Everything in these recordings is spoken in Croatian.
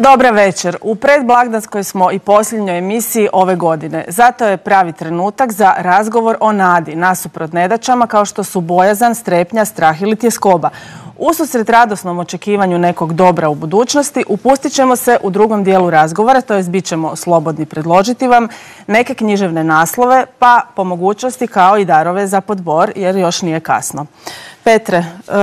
Dobra večer. U predblagdanskoj smo i posljednjoj emisiji ove godine. Zato je pravi trenutak za razgovor o nadi, nasuprot nedaćama kao što su bojazan, strepnja, strah ili tjeskoba. Ususret radosnom očekivanju nekog dobra u budućnosti, upustit ćemo se u drugom dijelu razgovora, to jest bit ćemo slobodni predložiti vam neke književne naslove, pa po mogućnosti kao i darove za podbor, jer još nije kasno. Petre,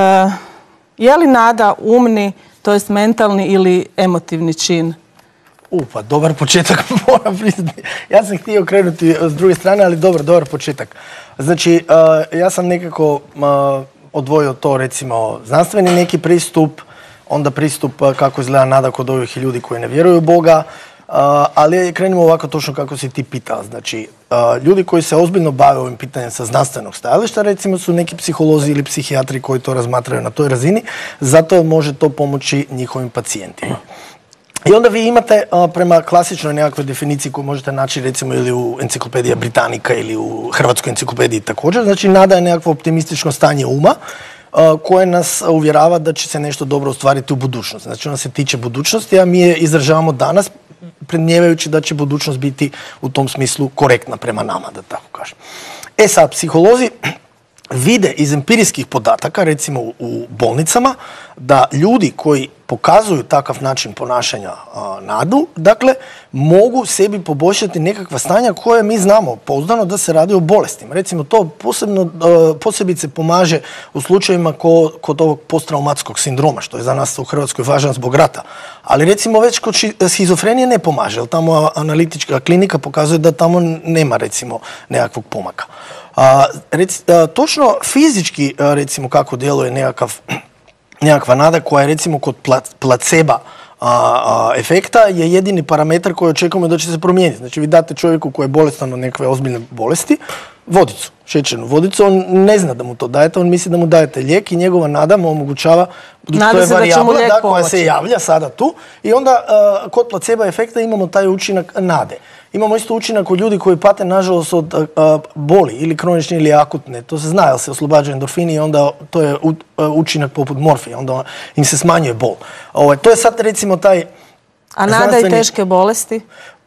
je li nada umni, to jest mentalni ili emotivni čin? Pa dobar početak, moram priznati. Ja sam htio krenuti s druge strane, ali dobar početak. Znači, ja sam nekako odvojio to, recimo, znanstveni neki pristup, onda pristup kako izgleda nada kod ovih ljudi koji ne vjeruju u Boga, ali krenimo ovako točno kako si ti pitao. Znači, ljudi koji se ozbiljno bave ovim pitanjem sa znanstvenog stajališta, recimo su neki psiholozi ili psihijatri koji to razmatraju na toj razini, zato može to pomoći njihovim pacijentima. I onda vi imate prema klasičnoj nekakvoj definiciji koju možete naći recimo ili u Enciklopedija Britannica ili u Hrvatskoj enciklopediji također. Znači, nada je nekakvo optimistično stanje uma koje nas uvjerava da će se nešto dobro ostvariti u budućnosti. Znači, ona se tiče budućnosti, a mi je izražavamo danas predmnijevajući da će budućnost biti u tom smislu korektna prema nama, da tako kažem. Sad, psiholozi vide iz empirijskih podataka, recimo u bolnicama, da ljudi koji pokazuju takav način ponašanja nadu, dakle, mogu sebi poboljšati nekakva stanja koje mi znamo pouzdano da se radi o bolestima. Recimo, to posebice pomaže u slučajevima kod ovog posttraumatskog sindroma, što je za nas u Hrvatskoj važan zbog rata. Ali recimo već kod schizofrenije ne pomaže, jer tamo analitička klinika pokazuje da tamo nema recimo nekakvog pomaka. Točno fizički, recimo, kako djeluje nekakva nada koja je recimo kod placeba efekta je jedini parametar koji očekujemo da će se promijeniti. Znači, vi date čovjeku koji je bolestan od nekakve ozbiljne bolesti vodicu, šećernu vodicu, on ne zna da mu to dajete, on misli da mu dajete lijek i njegova nada mu omogućava, to je varijabla koja se javlja sada tu, i onda kod placebo efekta imamo taj učinak nade. Imamo isto učinak kod ljudi koji pate, nažalost, od boli, ili kronične ili akutne. To se zna, jer se oslobađaju endorfini i onda to je učinak poput morfija, onda im se smanjuje bol. To je sad, recimo, taj... A nada i teške bolesti?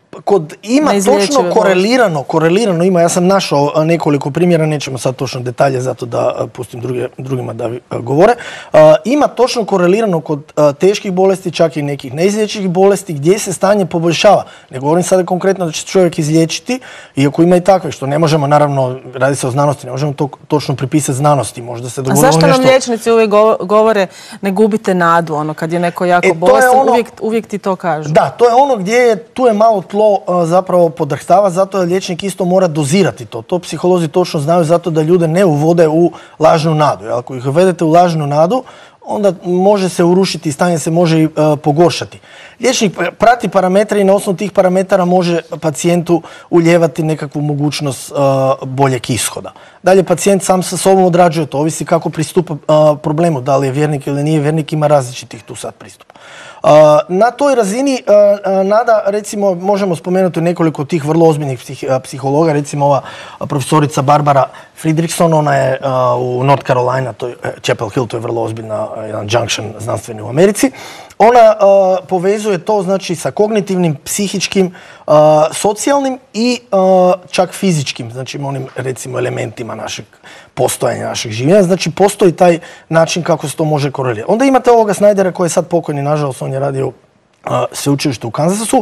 Ima točno korelirano ima, ja sam našao nekoliko primjera, nećemo sad točno detalje zato da pustim drugima da govore. Ima točno korelirano kod teških bolesti, čak i nekih neizlječivih bolesti, gdje se stanje poboljšava. Ne govorim sada konkretno da će čovjek izliječiti, iako ima i takve, što ne možemo, naravno, radi se o znanosti, ne možemo to točno pripisati znanosti, možda se dogodilo nešto... A zašto nam liječnici uvijek govore ne gubite nadu, kad je neko jako bolestan, uvijek ti to kažu? Da, to je ono gdje tu je malo tlo zapravo podrhtava, zato je liječnik isto mora dozirati to. To psiholozi točno znaju, zato da ljude ne uvode u lažnu nadu. Ako ih uvedete u lažnu nadu, onda može se urušiti, stanje se može i pogoršati. Liječnik prati parametre i na osnovu tih parametara može pacijentu ulijevati nekakvu mogućnost boljeg ishoda. Dalje, pacijent sam sa sobom odrađuje to, ovisi kako pristupa problemu, da li je vjernik ili nije vjernik, ima različitih tu sad pristupa. Na toj razini nada, recimo, možemo spomenuti nekoliko tih vrlo ozbiljnih psihologa, recimo ova profesorica Barbara Fredrickson, ona je u North Carolina, to je Chapel Hill, to je vrlo ozbiljna, jedan junction znanstveni u Americi. Ona povezuje to, znači, sa kognitivnim, psihičkim, socijalnim i čak fizičkim, znači onim, recimo, elementima našeg postojanja, našeg življenja. Znači, postoji taj način kako se to može korelirati. Onda imate ovoga Snydera koji je sad pokojni, nažalost, on je radio sveučilište u Kansasu.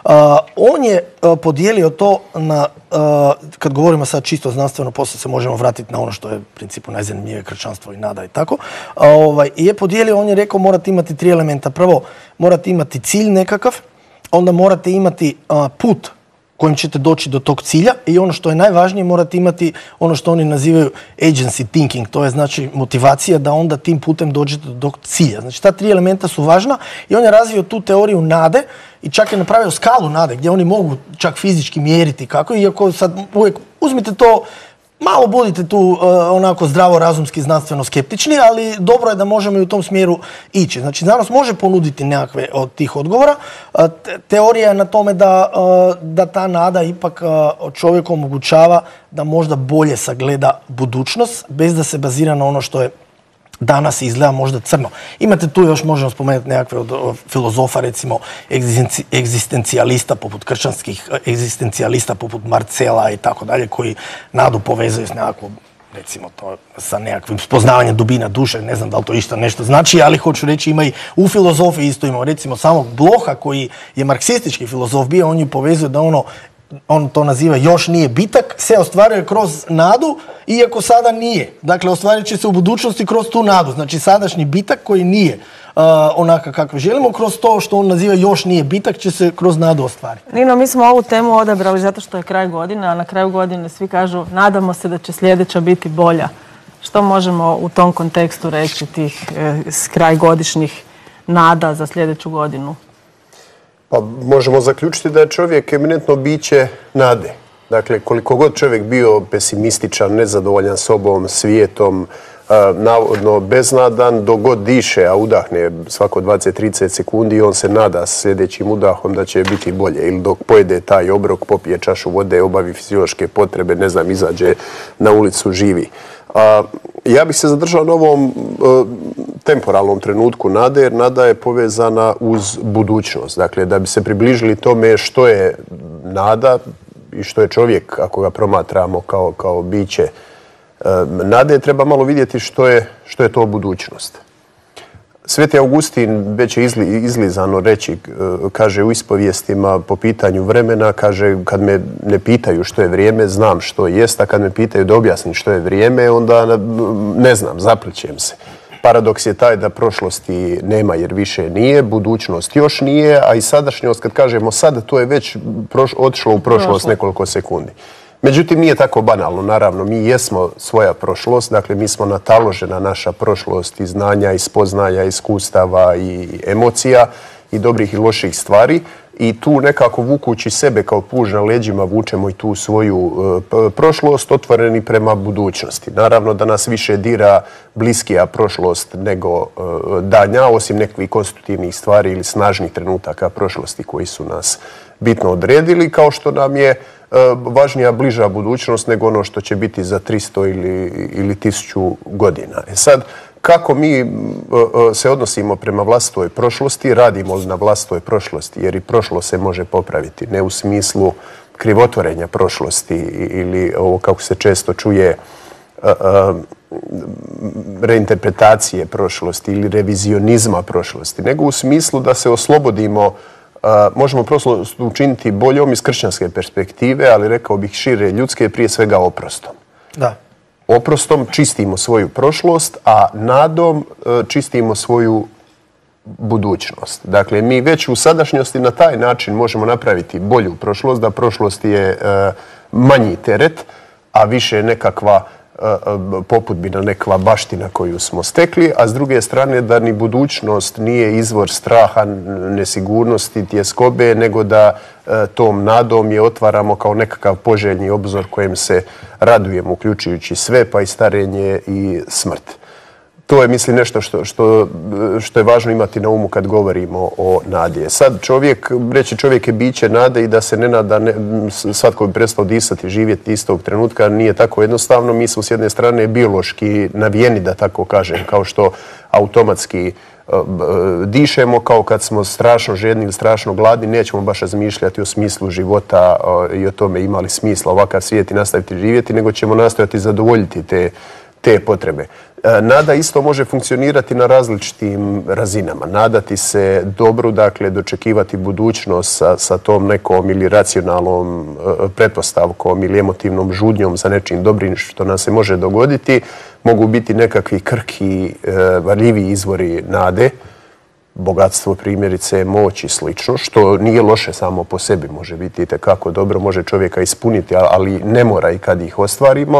On je podijelio to na, kad govorimo sad čisto znanstveno, poslije se možemo vratiti na ono što je u principu najzanimljivije, kršćanstvo i nada i tako. Je podijelio, on je rekao, morate imati 3 elementa. Prvo, morate imati cilj nekakav, onda morate imati put kojim ćete doći do tog cilja, i ono što je najvažnije, morate imati ono što oni nazivaju agency thinking, to je znači motivacija da onda tim putem dođete do tog cilja. Znači, ta 3 elementa su važna i on je razvio tu teoriju nade i čak je napravio skalu nade gdje oni mogu čak fizički mjeriti kako, iako sad uvijek uzmite to, malo budite tu onako zdravo-razumski, znanstveno skeptični, ali dobro je da možemo i u tom smjeru ići. Znači, znanost može ponuditi nekakve od tih odgovora. Teorija je na tome da ta nada ipak čovjeku omogućava da možda bolje sagleda budućnost, bez da se bazira na ono što je danas izgleda možda crno. Imate tu još, možemo spomenuti nekakve od filozofa, recimo egzistencijalista poput kršćanskih, egzistencijalista poput Marcela i tako dalje, koji nadu povezuju s nekakvom, recimo to, sa nekakvim spoznavanjem dubina duše, ne znam da li to išta nešto znači, ali hoću reći ima i u filozofiji isto imamo, recimo samog Bloha koji je marksistički filozof bio, on ju povezuje da on to naziva još nije bitak, se ostvaruje kroz nadu, iako sada nije. Dakle, ostvarit će se u budućnosti kroz tu nadu. Znači, sadašnji bitak koji nije onaka kako želimo, kroz to što on naziva još nije bitak, će se kroz nadu ostvariti. Nino, mi smo ovu temu odabrali zato što je kraj godine, a na kraju godine svi kažu nadamo se da će sljedeća biti bolja. Što možemo u tom kontekstu reći tih krajgodišnjih nada za sljedeću godinu? Pa možemo zaključiti da je čovjek eminentno biće nade. Dakle, koliko god čovjek bio pesimističan, nezadovoljan sobom, svijetom, navodno beznadan, dok god diše, a udahne svako 20-30 sekundi, on se nada sljedećim udahom da će biti bolje. Ili dok pojede taj obrok, popije čašu vode, obavi fiziološke potrebe, ne znam, izađe na ulicu, živi. Ja bih se zadržao na ovom temporalnom trenutku nade, jer nada je povezana uz budućnost. Dakle, da bi se približili tome što je nada i što je čovjek, ako ga promatramo kao biće nade, treba malo vidjeti što je to budućnost. Sveti Augustin već je izlizano reći, kaže u ispovijestima po pitanju vremena, kaže kad me ne pitaju što je vrijeme, znam što jest, a kad me pitaju da objasnim što je vrijeme, onda ne znam, zaplićem se. Paradoks je taj da prošlosti nema jer više nije, budućnost još nije, a i sadašnjost, kad kažemo sad, to je već otišlo u prošlost nekoliko sekundi. Međutim, nije tako banalno. Naravno, mi jesmo svoja prošlost, dakle, mi smo nataložena naša prošlost i znanja, i spoznaja, iskustava i emocija i dobrih i loših stvari. I tu nekako vukući sebe kao puž na leđima vučemo i tu svoju prošlost otvoreni prema budućnosti. Naravno da nas više dira bliskija prošlost nego daljnja, osim nekakvih konstitutivnih stvari ili snažnih trenutaka prošlosti koji su nas bitno odredili, kao što nam je važnija bliža budućnost nego ono što će biti za 300 ili 1000 godina. Sad, kako mi se odnosimo prema vlastitoj prošlosti, radimo na vlastitoj prošlosti, jer i prošlost se može popraviti, ne u smislu krivotvorenja prošlosti ili ovo kako se često čuje reinterpretacije prošlosti ili revizionizma prošlosti, nego u smislu da se oslobodimo. Možemo prošlost učiniti boljom iz kršćanske perspektive, ali rekao bih šire ljudske, prije svega oprostom. Da. Oprostom čistimo svoju prošlost, a nadom čistimo svoju budućnost. Dakle, mi već u sadašnjosti na taj način možemo napraviti bolju prošlost, da prošlost je manji teret, a više nekakva popudbina, nekakva baština koju smo stekli, a s druge strane da ni budućnost nije izvor straha, nesigurnosti, tjeskobe, nego da tom nadom je otvaramo kao nekakav poželjni obzor kojem se radujemo, uključujući sve, pa i starenje i smrt. To je, mislim, nešto što je važno imati na umu kad govorimo o nadi. Sad čovjek je biće nade i da se ne nada, svatko bi prestao disati, živjeti istog trenutka, nije tako jednostavno. Mi smo s jedne strane biološki navijeni, da tako kažem, kao što automatski dišemo, kao kad smo strašno žedni ili strašno gladni, nećemo baš razmišljati o smislu života i o tome ima li smisla ovakav svijet i nastaviti živjeti, nego ćemo nastojati zadovoljiti te potrebe. Nada isto može funkcionirati na različitim razinama. Nadati se dobru, dakle, dočekivati budućnost sa tom nekom ili racionalnom pretpostavkom ili emotivnom žudnjom za nečim dobrim što nam se može dogoditi. Mogu biti nekakvi krhki, varljivi izvori nade, bogatstvo, primjerice, moć i slično, što nije loše samo po sebi, može biti itekako dobro, može čovjeka ispuniti, ali ne mora i kad ih ostvarimo.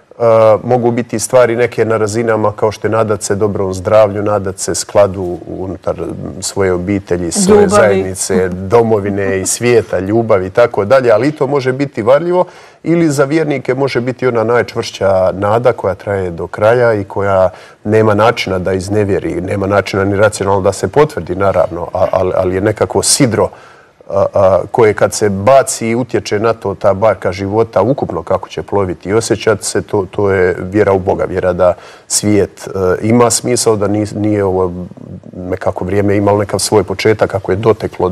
Mogu biti stvari neke na razinama kao što je nadat se dobrom zdravlju, nadat se skladu unutar svoje obitelji, svoje zajednice, domovine i svijeta, ljubavi i tako dalje, ali i to može biti varljivo ili za vjernike može biti ona najčvršća nada koja traje do kraja i koja nema načina da iznevjeri, nema načina ni racionalno da se potvrdi, naravno, ali je nekako sidro koje kad se baci utječe na to ta barka života ukupno kako će ploviti i osjećati se, to je vjera u Boga, vjera da svijet ima smisao, da nije ovo nekako vrijeme imalo nekav svoj početak, kako je doteklo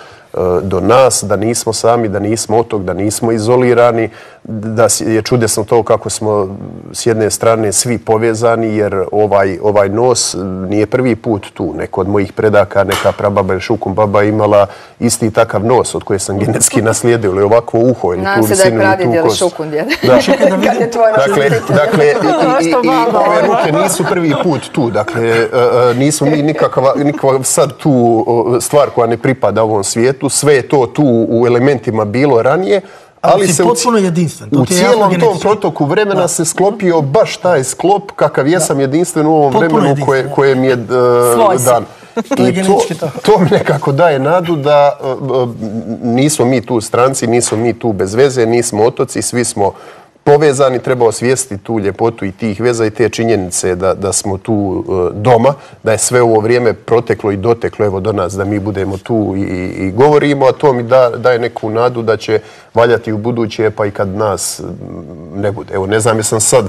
do nas, da nismo sami, da nismo otok, da nismo izolirani, da je čudesno to kako smo s jedne strane svi povezani, jer ovaj nos nije prvi put tu. Neko od mojih predaka, neka prababa ili šukum baba imala isti takav nos od koje sam genetski naslijedio, ili ovakvo uho, ili tu visinu, ili tu kost. Nadam se da je pradjed ili šukum djede. Kad je tvoj dakle, i ove ruke nisu prvi put tu. Dakle, nismo mi nikakva sad tu stvar koja ne pripada ovom svijetu. Sve je to tu u elementima bilo ranije, ali se potpuno jedinstven. U cijelom tom protoku vremena se sklopio baš taj sklop kakav jesam jedinstven u ovom vremenu koje mi je dan. I to mi nekako daje nadu da nismo mi tu stranci, nismo mi tu bez veze, nismo otoci, svi smo povezani, treba osvijestiti tu ljepotu i tih veza i te činjenice da smo tu doma, da je sve ovo vrijeme proteklo i doteklo evo do nas, da mi budemo tu i govorimo, a to mi daje neku nadu da će valjati u buduće, pa i kad nas ne bude. Evo, ne znam, jesam sad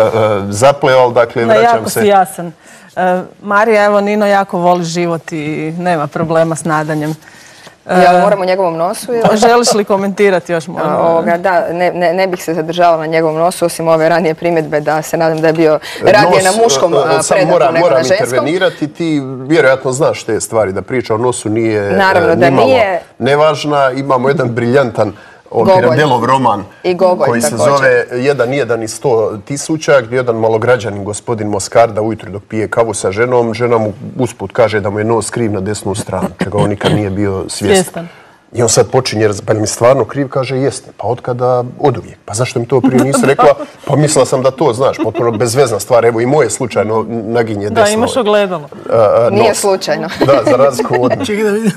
zapleo, dakle, vraćam se. Jako si jasan. Marija, evo, Nino jako voli život i nema problema s nadanjem. Ja moram o njegovom nosu? Želiš li komentirati još možda? Da, ne bih se zadržavala na njegovom nosu, osim ove ranije primjedbe da se nadam da je bio radije na muškom predaku nego na ženskom. Moram intervenirati, ti vjerojatno znaš te stvari, da priča o nosu nije nimalo nevažna. Imamo jedan briljantan Piradelov roman koji se zove 1 i 100 000, gdje jedan malograđanin, gospodin Moskarda, ujutro dok pije kavu sa ženom, žena mu usput kaže da mu je nos kriv na desnu stranu, čega on nikad nije bio svjestan. I on sad počinje, pa mi stvarno kriv, kaže jeste. Pa otkada? Oduvijek. Pa zašto mi to prije nisi rekla? Pa mislila sam da to znaš, potpuno bezvezna stvar. Evo i moje slučajno naginje desno. Da, imaš ogledalo. Nije slučajno. Da, za razliku od mene. Čekaj da vidim.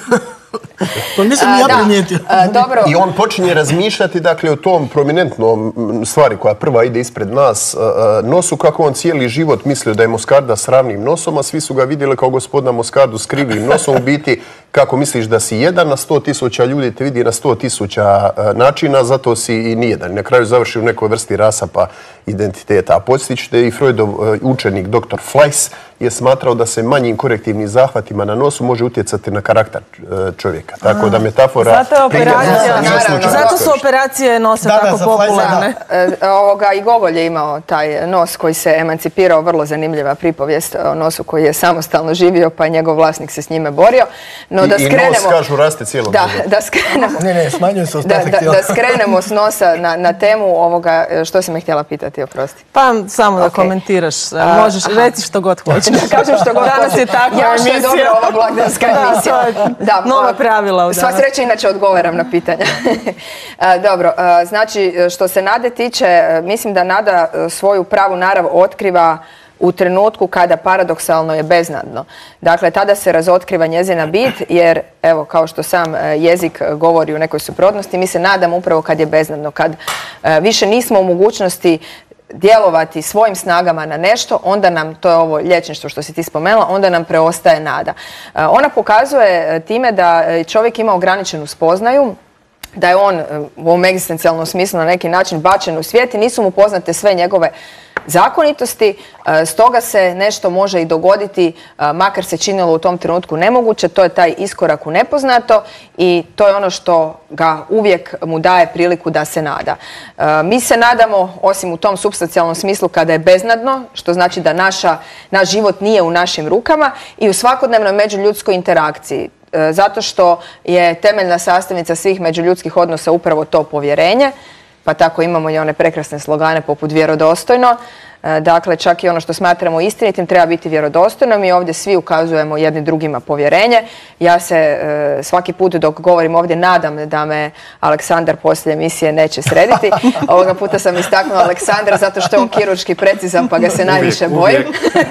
To nisam ja primijetio. I on počinje razmišljati, dakle, o tom prominentnom stvari koja prva ide ispred nas, nosu, kako on cijeli život mislio da je Moskarda s ravnim nosom, a svi su ga vidjeli kao gospodina Moskardu s krivim nosom. U biti, kako misliš da si jedan na 100 000 ljudi, te vidi na 100 000 načina, zato si i nijedan. Na kraju završi u nekoj vrsti rasapa identiteta. A podsjećate, i Freudov učenik, dr. Fleiss, je smatrao da se manjim korektivnim zahvatima na nosu može utjecati na karakter čovjeka. Tako da metafora... Zato su operacije nosa tako popularne. I Gogolj je imao taj nos koji se emancipirao, vrlo zanimljiva pripovijest o nosu koji je samostalno živio, pa je njegov vlasnik se s njime borio. I nos, kažu, raste cijelom životu. Da skrenemo... Ne, smanjuje se ostatak tijela. Da skrenemo s nosa na temu ovoga, što si me htjela pitati, oprosti. Pa samo da komentiraš, možeš reći što god hoćeš. Da kažem što god hoćeš. Danas je takva emisija. Ja što je dobra ova blagdanska emisija. Nova pravila u danas. Sva sreća, inače odgovaram na pitanja. Dobro, znači što se Nade tiče, mislim da Nada svoju pravu narav otkriva u trenutku kada paradoksalno je beznadno. Dakle, tada se razotkriva njezina bit, jer, evo, kao što sam jezik govori u nekoj suprotnosti, mi se nadamo upravo kad je beznadno, kad više nismo u mogućnosti djelovati svojim snagama na nešto, onda nam, to je ovo liječništvo što si ti spomenula, onda nam preostaje nada. Ona pokazuje time da čovjek ima ograničenu spoznaju, da je on u ovom egzistencijalnom smislu na neki način bačen u svijet i nisu mu poznate sve njegove zakonitosti, stoga se nešto može i dogoditi, makar se činilo u tom trenutku nemoguće, to je taj iskorak u nepoznato i to je ono što ga uvijek mu daje priliku da se nada. Mi se nadamo, osim u tom supstancijalnom smislu kada je beznadno, što znači da naš život nije u našim rukama, i u svakodnevnoj međuljudskoj interakciji. Zato što je temeljna sastavnica svih međuljudskih odnosa upravo to povjerenje, pa tako imamo i one prekrasne slogane poput vjerodostojno. Dakle, čak i ono što smatramo istinitim treba biti vjerodostojno. Mi ovdje svi ukazujemo jedni drugima povjerenje. Ja se svaki put dok govorim ovdje nadam da me Aleksandar poslije emisije neće srediti. Ovoga puta sam istaknula Aleksandra zato što je on kirurški precizan pa ga se najviše bojim.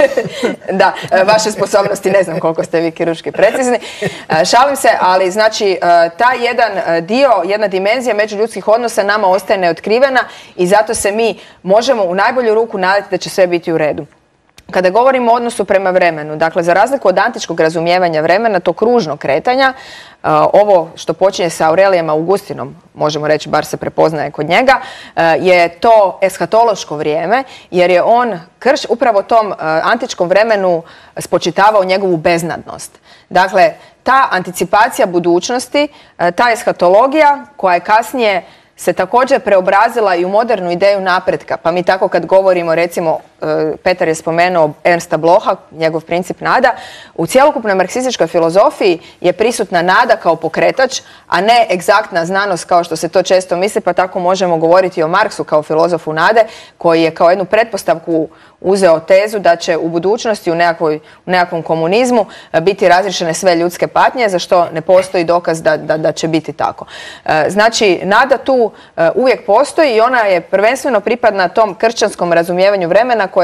Da, vaše sposobnosti ne znam koliko ste vi kirurški precizni. Šalim se, ali znači taj jedan dio, jedna dimenzija međuljudskih odnosa nama ostaje neotkrivena i zato se mi možemo u najbolju ruku nadati da će sve biti u redu. kada govorimo o odnosu prema vremenu, dakle, za razliku od antičkog razumijevanja vremena, to kružno kretanja, ovo što počinje sa Aurelijem Augustinom, možemo reći, bar se prepoznaje kod njega, je to eshatološko vrijeme, jer je on upravo tom antičkom vremenu spočitavao njegovu beznadnost. Dakle, ta anticipacija budućnosti, ta eshatologija koja je kasnije se također preobrazila i u modernu ideju napretka. Pa mi tako kad govorimo, recimo, Petar je spomenuo Ernsta Blocha, njegov princip nada, u cjelokupnoj marksističkoj filozofiji je prisutna nada kao pokretač, a ne egzaktna znanost kao što se to često misli, pa tako možemo govoriti o Marksu kao filozofu nade, koji je kao jednu pretpostavku uzeo tezu da će u budućnosti u nekakvom komunizmu biti razriješene sve ljudske patnje, za što ne postoji dokaz da će biti tako. Znači, nada tu uvijek postoji i ona je prvenstveno pripadna tom kršćanskom razumijevanju vremena koje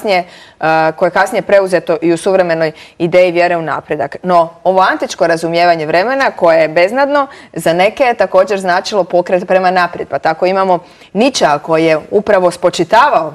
je kasnije preuzeto i u suvremenoj ideji vjere u napredak. No, ovo antičko razumijevanje vremena koje je beznadno, za neke je također značilo pokret prema naprijed. Pa tako imamo Nietzschea koji je upravo spočitavao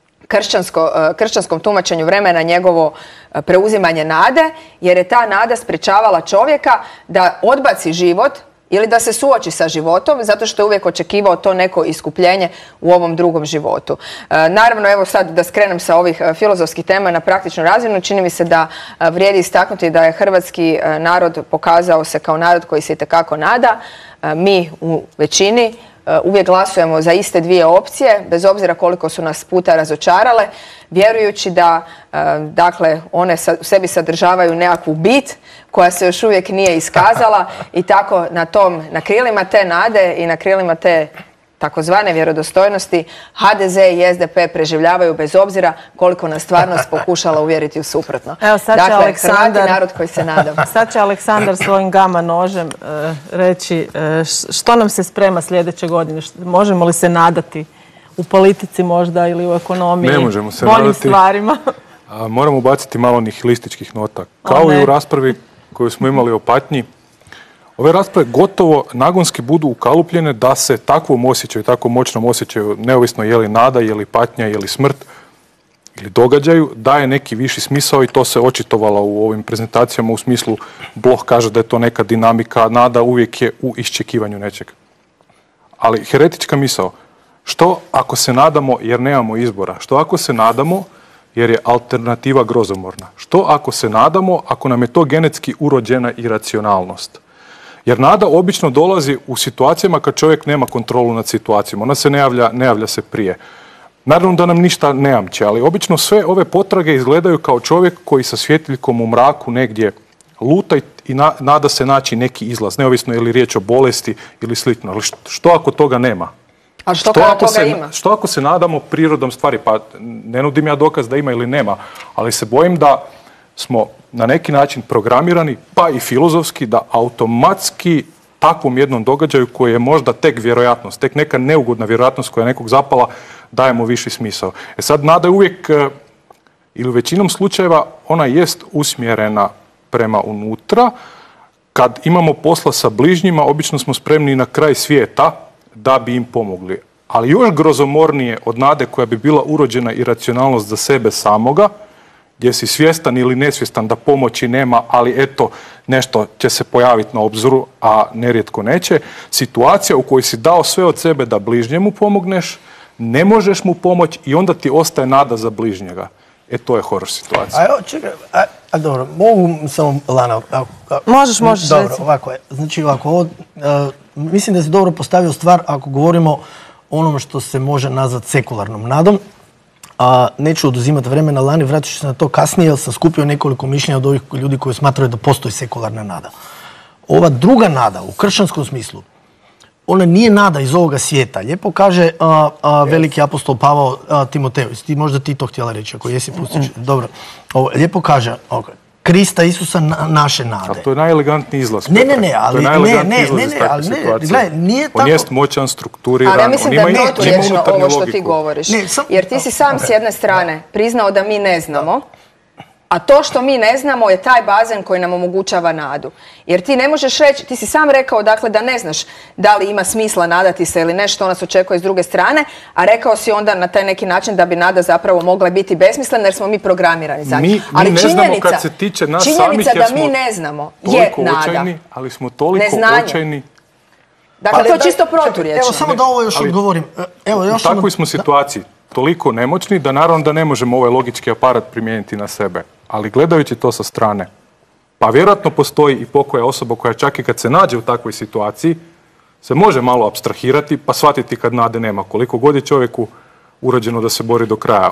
kršćanskom tumačenju vremena njegovo preuzimanje nade, jer je ta nada sprečavala čovjeka da odbaci život ili da se suoči sa životom, zato što je uvijek očekivao to neko iskupljenje u ovom drugom životu. Naravno, evo sad da skrenem sa ovih filozofskih tema na praktičnu razinu, čini mi se da vrijedi istaknuti da je hrvatski narod pokazao se kao narod koji se itekako nada. Mi u većini uvijek glasujemo za iste dvije opcije, bez obzira koliko su nas puta razočarale, vjerujući da dakle, one u sebi sadržavaju nekakvu bit koja se još uvijek nije iskazala i tako na krilima te nade i na krilima te takozvane vjerodostojnosti HDZ i SDP preživljavaju bez obzira koliko nas stvarnost pokušala uvjeriti u suprotno. Evo, sad će dakle, Hrvati narod koji se nada. Sad će Aleksandar svojim gama nožem reći što nam se sprema sljedeće godine. Možemo li se nadati u politici možda ili u ekonomiji? Ne možemo se boljim nadati. Stvarima. Moramo ubaciti malo nihilističkih nota. Kao i u raspravi koju smo imali o patnji, ove rasprave gotovo nagonski budu ukalupljene da se takvom osjećaju, tako moćnom osjećaju, neovisno je li nada, je li patnja, je li smrt ili događaju, daje neki viši smisao i to se očitovalo u ovim prezentacijama u smislu Bloch kaže da je to neka dinamika, nada uvijek je u iščekivanju nečeg. Ali heretička misao, što ako se nadamo jer nemamo izbora? Što ako se nadamo jer je alternativa grozomorna? Što ako se nadamo ako nam je to genetski urođena iracionalnost? Jer nada obično dolazi u situacijama kad čovjek nema kontrolu nad situacijom. Ona se ne javlja se prije. Naravno da nam ništa ne jamči, ali obično sve ove potrage izgledaju kao čovjek koji sa svjetiljkom u mraku negdje luta i nada se naći neki izlaz, neovisno je li riječ o bolesti ili slično. Ali što ako toga nema? A što kada toga ima? Što ako se nadamo prirodom stvari? Pa ne nudim ja dokaz da ima ili nema, ali se bojim da smo na neki način programirani, pa i filozofski, da automatski takvom jednom događaju koji je možda tek vjerojatnost, tek neka neugodna vjerojatnost koja je nekog zapala, dajemo viši smisao. Sad, nada je uvijek, ili u većinom slučajeva, ona jest usmjerena prema unutra. Kad imamo posla sa bližnjima, obično smo spremni na kraj svijeta da bi im pomogli. Ali još grozomornije od nade koja bi bila urođena iracionalnost za sebe samoga, gdje si svjestan ili nesvjestan da pomoći nema, ali eto, nešto će se pojaviti na obzoru, a nerijetko neće. Situacija u kojoj si dao sve od sebe da bližnjemu pomogneš, ne možeš mu pomoći i onda ti ostaje nada za bližnjega. To je horor situacija. A evo, čekaj, dobro, mogu samo, Lana... Možeš, dobro, reći. ovako je. Znači, ovako, mislim da si dobro postavio stvar ako govorimo o onome što se može nazvati sekularnom nadom. Neću oduzimati vremena, Lani, vratit ću se na to kasnije, jer sam skupio nekoliko mišljenja od ovih ljudi koji smatraju da postoji sekularna nada. Ova druga nada, u kršćanskom smislu, ona nije nada iz ovoga svijeta. Lijepo kaže veliki apostol Pavao Timoteju. Možda ti to htjela reći, ako jesi pustiš. Dobro. Lijepo kaže Krista Isusa naše nade. Ali to je najelegantniji izlaz. Ne, ali nije tako. On jest moćan, strukturiran. Ali ja mislim da je proturječno ovo što ti govoriš. Jer ti si sam s jedne strane priznao da mi ne znamo, A to što mi ne znamo je taj bazen koji nam omogućava nadu. Jer ti ne možeš reći, ti si sam rekao dakle da ne znaš da li ima smisla nadati se ili nešto nas očekuje s druge strane, a rekao si onda na taj neki način da bi nada zapravo mogla biti besmislena jer smo mi programirani za nju. Ali ne znamo kad se tiče nas samih jer smo mi ne znamo je nada. Očajni, ali smo toliko očajni. Dakle, to je čisto proturječno. Evo, samo da ovo još odgovorim. U takvoj smo situaciji toliko nemoćni da naravno da ne možemo ovaj logički aparat primijeniti na sebe. Ali gledajući to sa strane, pa vjerojatno postoji i pokoja osoba koja čak i kad se nađe u takvoj situaciji se može malo apstrahirati pa shvatiti kad nade nema. Koliko god je čovjeku urađeno da se bori do kraja.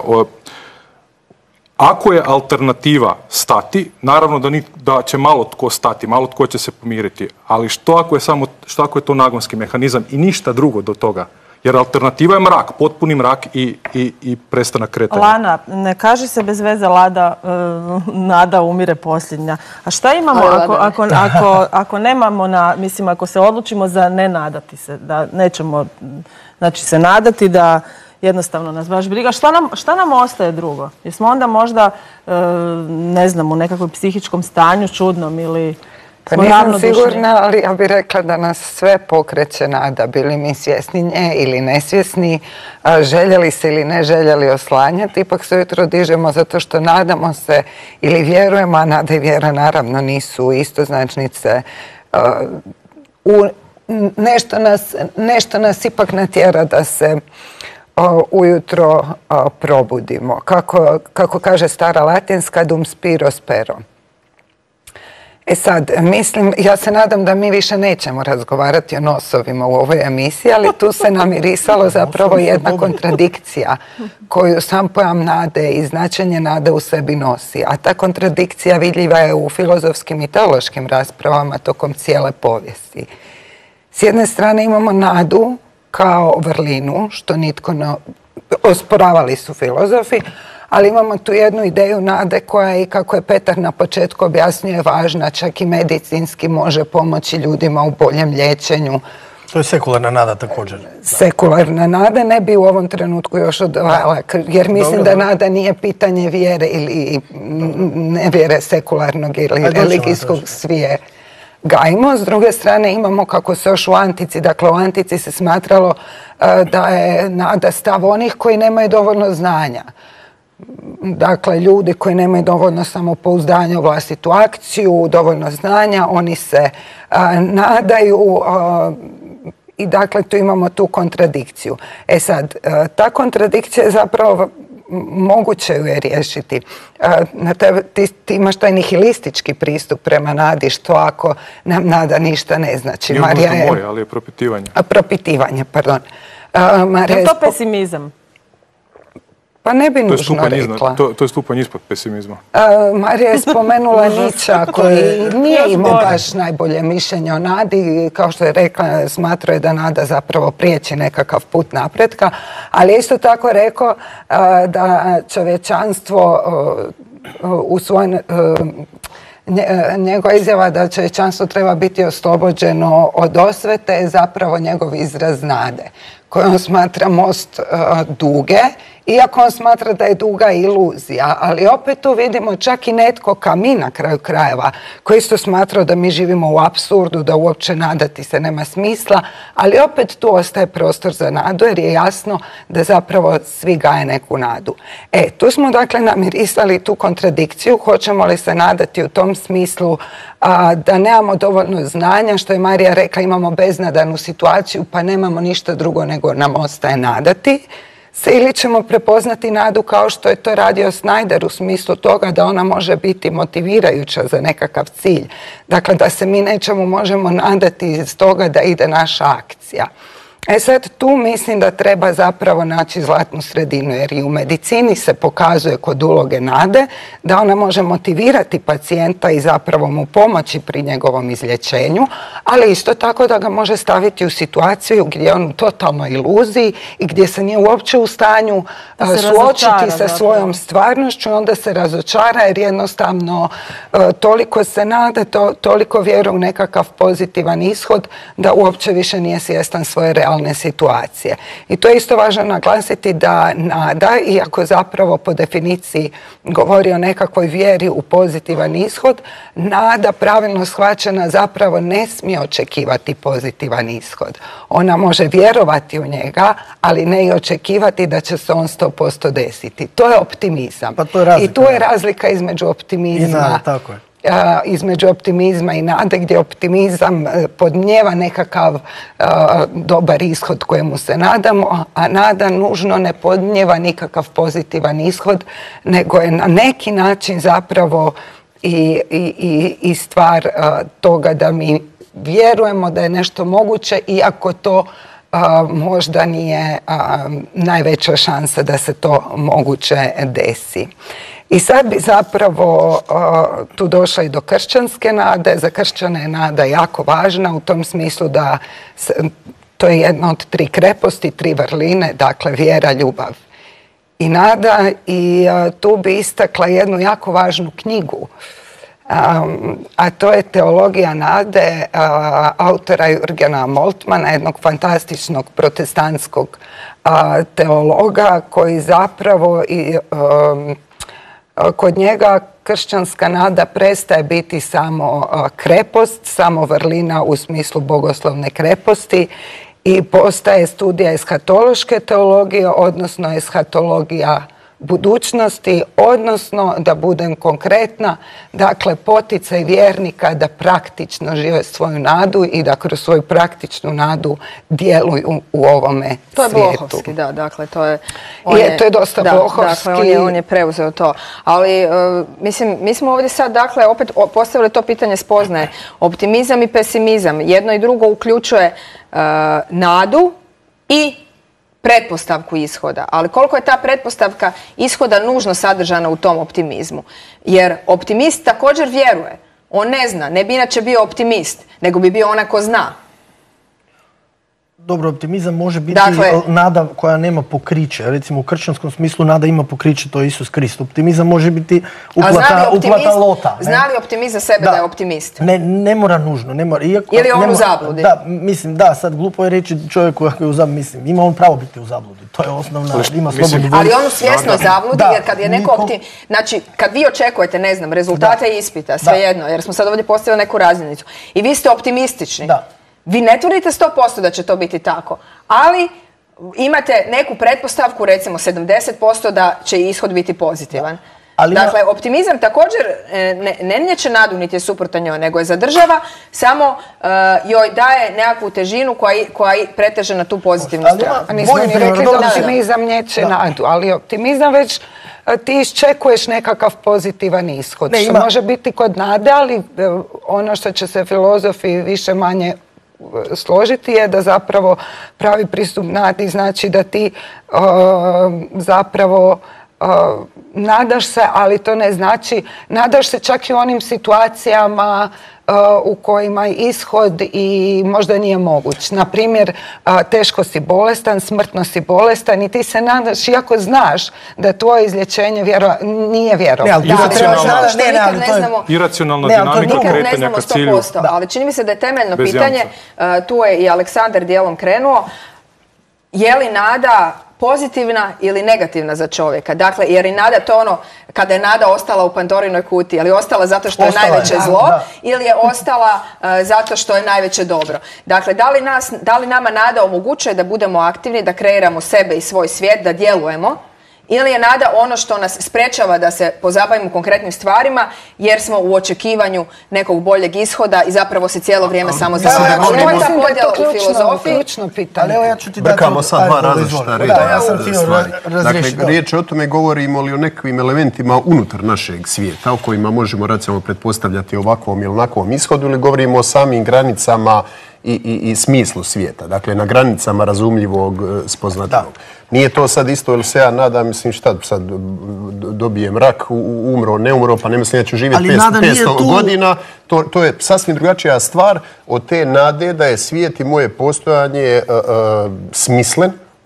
Ako je alternativa stati, naravno da će malo tko stati, malo tko će se pomiriti. Ali što ako je to nagonski mehanizam i ništa drugo do toga? Jer alternativa je mrak, potpuni mrak i prestanak kretanja. Lana, ne kaže se bez veze nada umire posljednja. A šta imamo ako nemamo ako se odlučimo za ne nadati se, da nećemo se nadati, da jednostavno nas baš briga. Šta nam ostaje drugo? Jesmo onda možda, ne znam, u nekakvom psihičkom stanju čudnom ili... Pa nisam sigurna, ali ja bih rekla da nas sve pokreće nada, bili mi svjesni nje ili nesvjesni, željeli se ili ne željeli oslanjati, ipak se ujutro dižemo zato što nadamo se ili vjerujemo, a nada i vjera naravno nisu istoznačnice. Nešto nas ipak natjera da se ujutro probudimo. Kako kaže stara latinska, dum spiro spero. E sad, ja se nadam da mi više nećemo razgovarati o nosovima u ovoj emisiji, ali tu se namirisalo zapravo jedna kontradikcija koju sam pojam nade i značenje nade u sebi nosi. A ta kontradikcija vidljiva je u filozofskim i teološkim raspravama tokom cijele povijesti. S jedne strane imamo nadu kao vrlinu, što nitko ne osporavali su filozofi, ali imamo tu jednu ideju nade koja je, kako je Petar na početku objasnio, je važna, čak i medicinski može pomoći ljudima u boljem liječenju. To je sekularna nada također. Sekularna nada ne bi u ovom trenutku još odvajala, jer mislim da nada nije pitanje vjere ili nevjere sekularnog ili religijskog svije. Gajimo. S druge strane imamo kako se još u antici, dakle u antici se smatralo da je nada stav onih koji nemaju dovoljno znanja. Dakle, ljudi koji nemaju dovoljno samopouzdanja u vlastitu akciju, dovoljno znanja, oni se nadaju i dakle tu imamo tu kontradikciju. E sad, ta kontradikcija je zapravo moguće ju je riješiti. Ti imaš taj nihilistički pristup prema nadi, što ako nam nada ništa ne znači. Nije možda moje, ali je propitivanje. Propitivanje, pardon. Je to pesimizam? Pa ne bi nužno rekla. To je stupanj ispod pesimizma. Marija je spomenula Nietzschea koji nije imao baš najbolje mišljenje o nadi. Kao što je rekla, smatrao je da nada zapravo priječi nekakav put napretka, ali je isto tako rekao da čovječanstvo u svoj... Njegova izjava da čovječanstvo treba biti oslobođeno od osvete je zapravo njegov izraz nade, koji on smatra most duge, iako on smatra da je duga iluzija, ali opet tu vidimo čak i netko kao mi na kraju krajeva, koji isto smatrao da mi živimo u apsurdu, da uopće nadati se nema smisla, ali opet tu ostaje prostor za nadu jer je jasno da zapravo svi gaje neku nadu. Tu smo dakle namirisali tu kontradikciju, hoćemo li se nadati u tom smislu da nemamo dovoljno znanja, što je Marija rekla, imamo beznadanu situaciju pa nemamo ništa drugo nego nam ostaje nadati, ili ćemo prepoznati nadu kao što je to radio Snyder u smislu toga da ona može biti motivirajuća za nekakav cilj. Dakle, da se mi nečemu možemo nadati iz toga da ide naša akcija. Sad tu mislim da treba zapravo naći zlatnu sredinu, jer i u medicini se pokazuje kod uloge nade da ona može motivirati pacijenta i zapravo mu pomoći pri njegovom izlječenju, ali isto tako da ga može staviti u situaciju gdje je on u totalnoj iluziji i gdje se nije uopće u stanju suočiti sa svojom stvarnošću, onda se razočara jer jednostavno toliko se nada, toliko vjeruje u nekakav pozitivan ishod da uopće više nije svjestan svoje realnosti idealne situacije. I to je isto važno naglasiti da nada, iako zapravo po definiciji govori o nekakvoj vjeri u pozitivan ishod, nada pravilno shvaćena zapravo ne smije očekivati pozitivan ishod. Ona može vjerovati u njega, ali ne i očekivati da će se on 100% desiti. To je optimizam. Pa to je razlika. I tu je razlika između optimizma tako je. Između optimizma i nade, gdje optimizam podmnijeva nekakav dobar ishod kojemu se nadamo, a nada nužno ne podmnijeva nikakav pozitivan ishod, nego je na neki način zapravo i stvar toga da mi vjerujemo da je nešto moguće, iako to možda nije najveća šansa da se to moguće desi. I sad bi zapravo tu došla i do kršćanske nade. Za kršćane je nada jako važna u tom smislu da to je jedna od 3 kreposti, 3 vrline, dakle vjera, ljubav i nada. I tu bi istakla jednu jako važnu knjigu, a to je Teologija nade autora Jurgena Moltmana, jednog fantastičnog protestantskog teologa koji zapravo kod njega kršćanska nada prestaje biti samo krepost, samo vrlina u smislu bogoslovne kreposti i postaje studija eshatološke teologije, odnosno eshatologija budućnosti, odnosno, da budem konkretna, dakle poticaj vjernika da praktično žive svoju nadu i da kroz svoju praktičnu nadu djeluju u ovome svijetu. To je Blohovski, da, dakle to je... To je dosta Blohovski. Dakle, on je preuzeo to. Ali, mislim, mi smo ovdje sad, dakle, opet postavili to pitanje spoznaje. Optimizam i pesimizam. Jedno i drugo uključuje nadu i pretpostavku ishoda, ali koliko je ta pretpostavka ishoda nužno sadržana u tom optimizmu. Jer optimist također vjeruje. On ne zna, ne bi inače bio optimist, nego bi bio onaj ko zna. Dobro, optimizam može biti nada koja nema pokriće. Recimo u kršćanskom smislu nada ima pokriće, to je Isus Krist. Optimizam može biti uplata lota. Zna li optimist za sebe da je optimist? Ne mora nužno. Ili on u zabludi? Da, mislim, da, sad glupo je reći čovjeku koji je u zabludi. Mislim, ima on pravo biti u zabludi. To je osnovna, ima slobodnu volju. Ali on u svjesnoj zabludi, jer kad je neko optimist... Znači, kad vi očekujete, ne znam, rezultate ispita, svejedno, jer smo sad ovdje postavili neku razinicu, i vi ste optimistični. Vi ne tvrdite 100% da će to biti tako, ali imate neku pretpostavku, recimo 70% da će ishod biti pozitivan. Dakle, optimizam također ne niječe nadu niti je suprotan njoj, nego je zadržava, samo joj daje nekakvu težinu koja preteže na tu pozitivnu stranu. Nismo ni rekli da optimizam niječe nadu, ali optimizam već ti iščekuješ nekakav pozitivan ishod. Što može biti kod nade, ali ono što će se filozofi više manje složiti je da zapravo pravi pristup nadi znači da ti zapravo nadaš se, ali to ne znači, nadaš se čak i u onim situacijama u kojima ishod i možda nije moguć. Na primjer, teško si bolestan, smrtno si bolestan i ti se nadaš, iako znaš da tvoje izlječenje nije vjerovno. Iracionalna dinamika kretanja ka cilju. Ali čini mi se da je temeljno pitanje, tu je i Aleksandar dijelom krenuo, je li nada pozitivna ili negativna za čovjeka? Dakle, jer i nada, to ono, kada je nada ostala u Pandorinoj kutiji, ali ostala zato što je najveće zlo, ili je ostala zato što je najveće dobro. Dakle, da li nama nada omogućuje da budemo aktivni, da kreiramo sebe i svoj svijet, da djelujemo, ili je nada ono što nas sprečava da se pozabavimo konkretnim stvarima jer smo u očekivanju nekog boljeg ishoda i zapravo se cijelo vrijeme samo zasudimo. Ali ovo je ta podjela u filozofiji. Ključno pitanje. Ali ja ću ti dati sad dva različita stvari. Dakle, riječ o tome govorimo li o nekim elementima unutar našeg svijeta o kojima možemo racionalno pretpostavljati ovakvom ili onakvom ishodu, ili govorimo o samim granicama i smislu svijeta, dakle na granicama razumljivog, spoznatljivog. Nije to sad isto, ili se ja nadam, mislim šta sad dobijem rak, umro, ne umro, pa ne mislim da ću živjeti 500 godina. To je sasvim drugačija stvar od te nade da je svijet i moje postojanje smislen,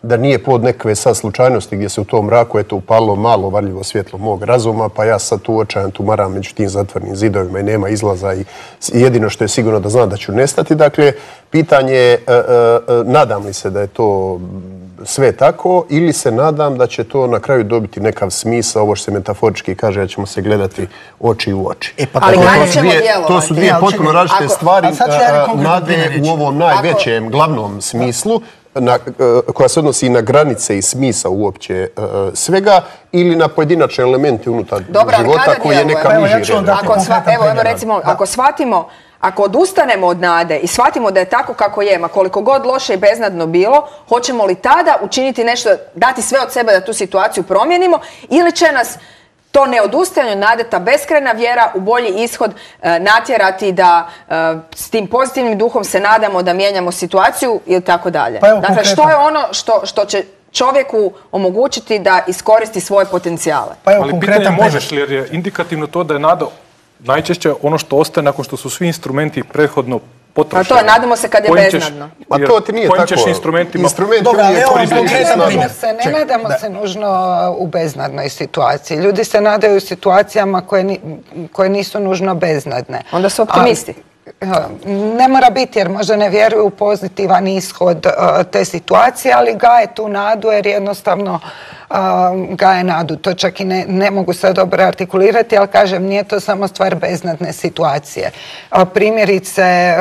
da nije pod nekakve sad slučajnosti gdje se u tom mraku upalilo malo varljivo svjetlo mog razuma, pa ja sad tu očajan tumaram među tim zatvornim zidovima i nema izlaza i jedino što je sigurno da znam da ću nestati. Dakle, pitanje je nadam li se da je to sve tako ili se nadam da će to na kraju dobiti nekav smisao, ovo što se metaforički kaže, da ćemo se gledati oči u oči. Ali kako ćemo djelovati? To su dvije potpuno različite stvari, nade u ovom najvećem, glavnom smislu, koja se odnosi na granice i smisao uopće svega ili na pojedinačne elemente unutar života koji je neka niži red. Evo recimo, ako shvatimo, ako odustanemo od nade i shvatimo da je tako kako je, ma koliko god loše i beznadno bilo, hoćemo li tada učiniti nešto, dati sve od sebe da tu situaciju promijenimo ili će nas to neodustajanje od nade, ta beskrajna vjera u bolji ishod natjerati da s tim pozitivnim duhom se nadamo da mijenjamo situaciju ili tako dalje. Dakle, što je ono što će čovjeku omogućiti da iskoristi svoje potencijale? Ali pitanje možeš li, jer je indikativno to da je nada najčešće ono što ostaje nakon što su svi instrumenti prethodno potrošeni. A to je, nadamo se kad je beznadno. A to ti nije tako. Instrumentima... Ne nadamo se nužno u beznadnoj situaciji. Ljudi se nadaju u situacijama koje nisu nužno beznadne. Onda su optimisti. Ne mora biti jer možda ne vjeruju u pozitivan ishod te situacije, ali gaje tu nadu jer jednostavno gaje nadu. To čak i ne mogu sad dobro artikulirati, ali kažem, nije to samo stvar beznadne situacije. Primjerice,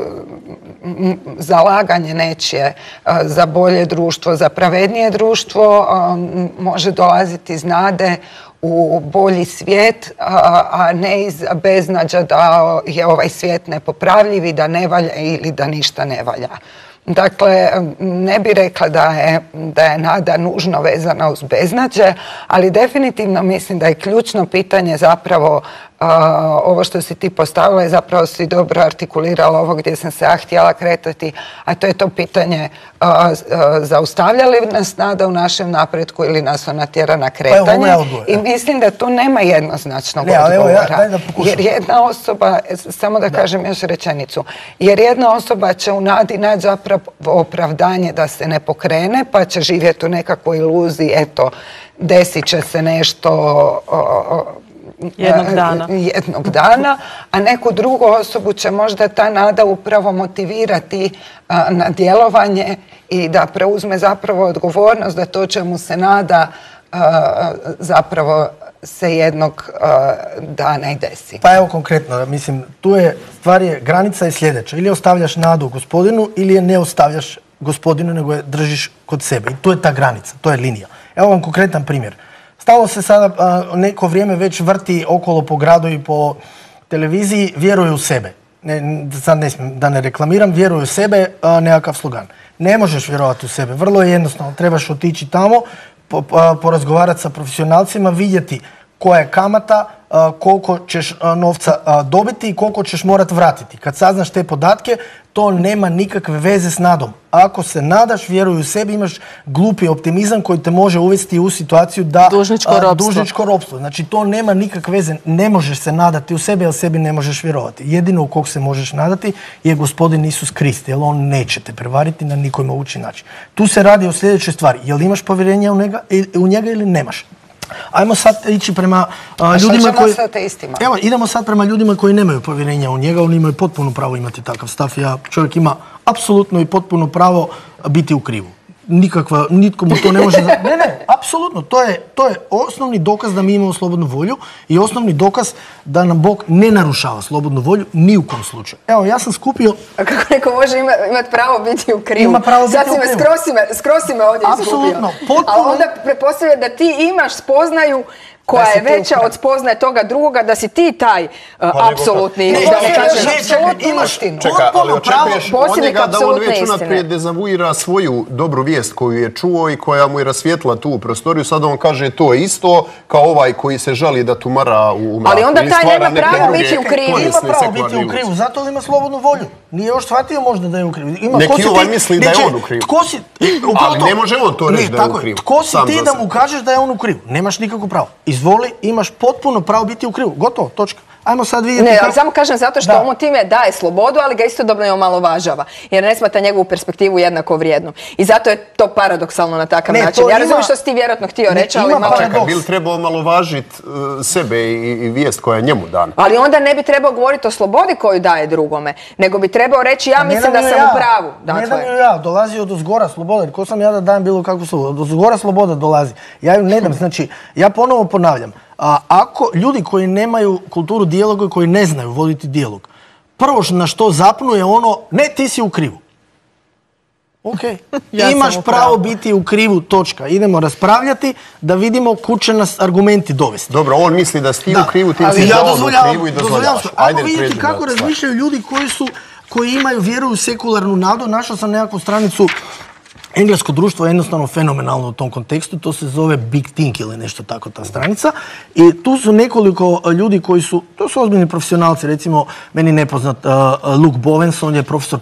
zalaganje nečije za bolje društvo, za pravednije društvo može dolaziti iz nade u bolji svijet, a ne iz beznađa da je ovaj svijet nepopravljiv i da ne valja ili da ništa ne valja. Dakle, ne bi rekla da je nada nužno vezana uz beznađe, ali definitivno mislim da je ključno pitanje zapravo ovo što si ti postavila i zapravo si dobro artikulirala ovo gdje sam se ja htjela kretati, a to je to pitanje zaustavlja li nas nada u našem napretku ili nas ona tjera na kretanje. I mislim da tu nema jednoznačnog odgovora. Jer jedna osoba, samo da kažem još rečenicu, jer jedna osoba će u nadi naći zapravo opravdanje da se ne pokrene, pa će živjeti u nekakvoj iluziji, eto, desit će se nešto jednog dana, a neku drugu osobu će možda ta nada upravo motivirati na djelovanje i da preuzme zapravo odgovornost da to čemu se nada zapravo se jednog dana i desi. Pa evo konkretno, mislim, tu je stvar je, granica je sljedeća. Ili ostavljaš nadu gospodinu ili je ne ostavljaš gospodinu, nego je držiš kod sebe. I to je ta granica, to je linija. Evo vam konkretan primjer. Stalno se sada neko vrijeme već vrti okolo po gradu i po televiziji, vjeruje u sebe. Sad ne smijem da ne reklamiram, vjeruje u sebe, nekakav slogan. Ne možeš vjerovati u sebe, vrlo je jednostavno. Trebaš otići tamo, porazgovarati sa profesionalcima, vidjeti koja je kamata, koliko ćeš novca dobiti i koliko ćeš morati vratiti. Kad saznaš te podatke, to nema nikakve veze s nadom. Ako se nadaš, vjeruj u sebi, imaš glupi optimizam koji te može uvesti u situaciju da... Dužničko ropstvo. Znači, to nema nikakve veze. Ne možeš se nadati u sebi, ali sebi ne možeš vjerovati. Jedino u kog se možeš nadati je gospodin Isus Krist, jer on neće te prevariti na nikoj mogući način. Tu se radi o sljedećoj stvari. Jel imaš povjerenja u njega ili nemaš? Ajmo sad ići prema ljudima koji... Evo, idemo sad prema ljudima koji nemaju povjerenja u njega, oni imaju potpuno pravo imati takav stav. Čovjek ima apsolutno i potpuno pravo biti u krivu. Nitko mu to ne može... Ne, apsolutno. To je osnovni dokaz da mi imamo slobodnu volju i osnovni dokaz da nam Bog ne narušava slobodnu volju ni u kom slučaju. Evo, ja sam skupio... A kako neko može imati pravo biti u krivu? Ima pravo biti u krivu. Sad skroz si me ovdje izgubio. Apsolutno. Ali onda pretpostavlja da ti imaš spoznaju koja je veća od spoznaje toga drugoga, da si ti taj apsolutni... Imaš potpuno pravo od njega da on već unaprijed dezavuira svoju dobru vijest koju je čuo i koja mu je rasvijetla tu u prostoriju. Sad on kaže to je isto kao ovaj koji se žali da tumara u mraku. Ali onda taj nema pravo biti u krivu. Ima pravo biti u krivu, zato ima slobodnu volju. Nije još shvatio možda da je u krivu. Neki ovaj misli da je on u krivu. Ali ne može on to reći da je u krivu. Tko si ti da mu kažeš da je on u krivu? Nemaš nikako pravo. Izvoli, imaš potpuno pravo biti u krivu. Gotovo, točka. Ajmo sad vidjeti Ne, kako... ali samo kažem zato što on time daje slobodu, ali ga istodobno i omalovažava. Jer ne smatra njegovu perspektivu jednako vrijednom. I zato je to paradoksalno na takav način. Ja razumijem što si ti vjerojatno htio reći, ali malo... Čekaj, bi li trebao omalovažiti sebe i vijest koja je njemu dana? Ali onda ne bi trebao govoriti o slobodi koju daje drugome, nego bi trebao reći ja mislim da sam u pravu. Ne dam ju ja, dolazi od uzgora sloboda. Ko sam ja da dajem bilo kakvu slobodu? Od uzgora sloboda dolazi. Ja ju ne dam. Znači, ja ponovo ponavljam. Ako ljudi koji nemaju kulturu dijaloga i koji ne znaju voditi dijalog, prvo na što zapnu je ono, ne, ti si u krivu. Ok, imaš pravo biti u krivu, točka. Idemo raspravljati da vidimo kud će nas argumenti dovesti. Dobro, on misli da si ti u krivu, ti si da on u krivu i dozvoljavaš. Ajmo vidjeti kako razmišljaju ljudi koji imaju vjeru u sekularnu nadu. Našao sam nekakvu stranicu. Englesko društvo je jednostavno fenomenalno u tom kontekstu, to se zove Big Think ili nešto tako ta stranica. I tu su nekoliko ljudi koji su, to su ozbiljni profesionalci, recimo meni nepoznat Luke Bovens, on je profesor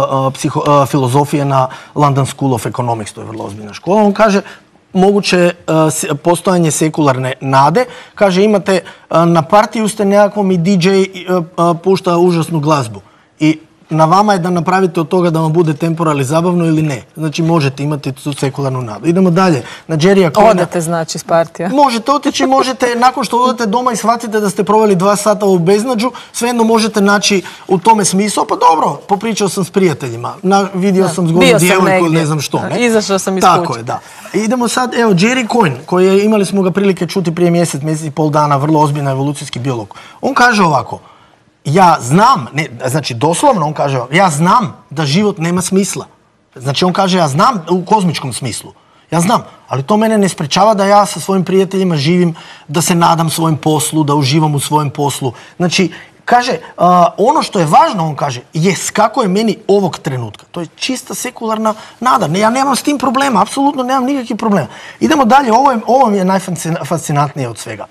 filozofije na London School of Economics, to je vrlo ozbiljna škola. On kaže moguće postojanje sekularne nade. Kaže imate na partiju ste nekakvom i DJ pušta užasnu glazbu. I na vama je da napravite od toga da vam bude temporalno zabavno ili ne. Znači možete imati tu sekularnu nadu. Idemo dalje. Na Jerrya Coyna. Odete znači s partija. Možete otići, možete nakon što odete doma i shvatite da ste proveli 2 sata u beznađu, svejedno možete naći u tome smisao. Pa dobro, popričao sam s prijateljima. Vidio sam zgodnu djevojku, ne znam što. Izašao sam iz kuće. Tako je, da. Idemo sad, evo, Jerry Coyne, koji imali smo ga prilike čuti prije mjesec i pol dana, vrlo ozbiljna evolucijski biolog. On kaže ovako, ja znam, znači doslovno on kaže, ja znam da život nema smisla. Znači on kaže, ja znam u kozmičkom smislu. Ja znam, ali to mene ne sprečava da ja sa svojim prijateljima živim, da se nadam svojem poslu, da uživam u svojem poslu. Znači, kaže, ono što je važno, on kaže, jest kako je meni ovog trenutka. To je čista sekularna nada. Ja nemam s tim problema, apsolutno nemam nikakvih problema. Idemo dalje, ovo mi je najfascinantnije od svega.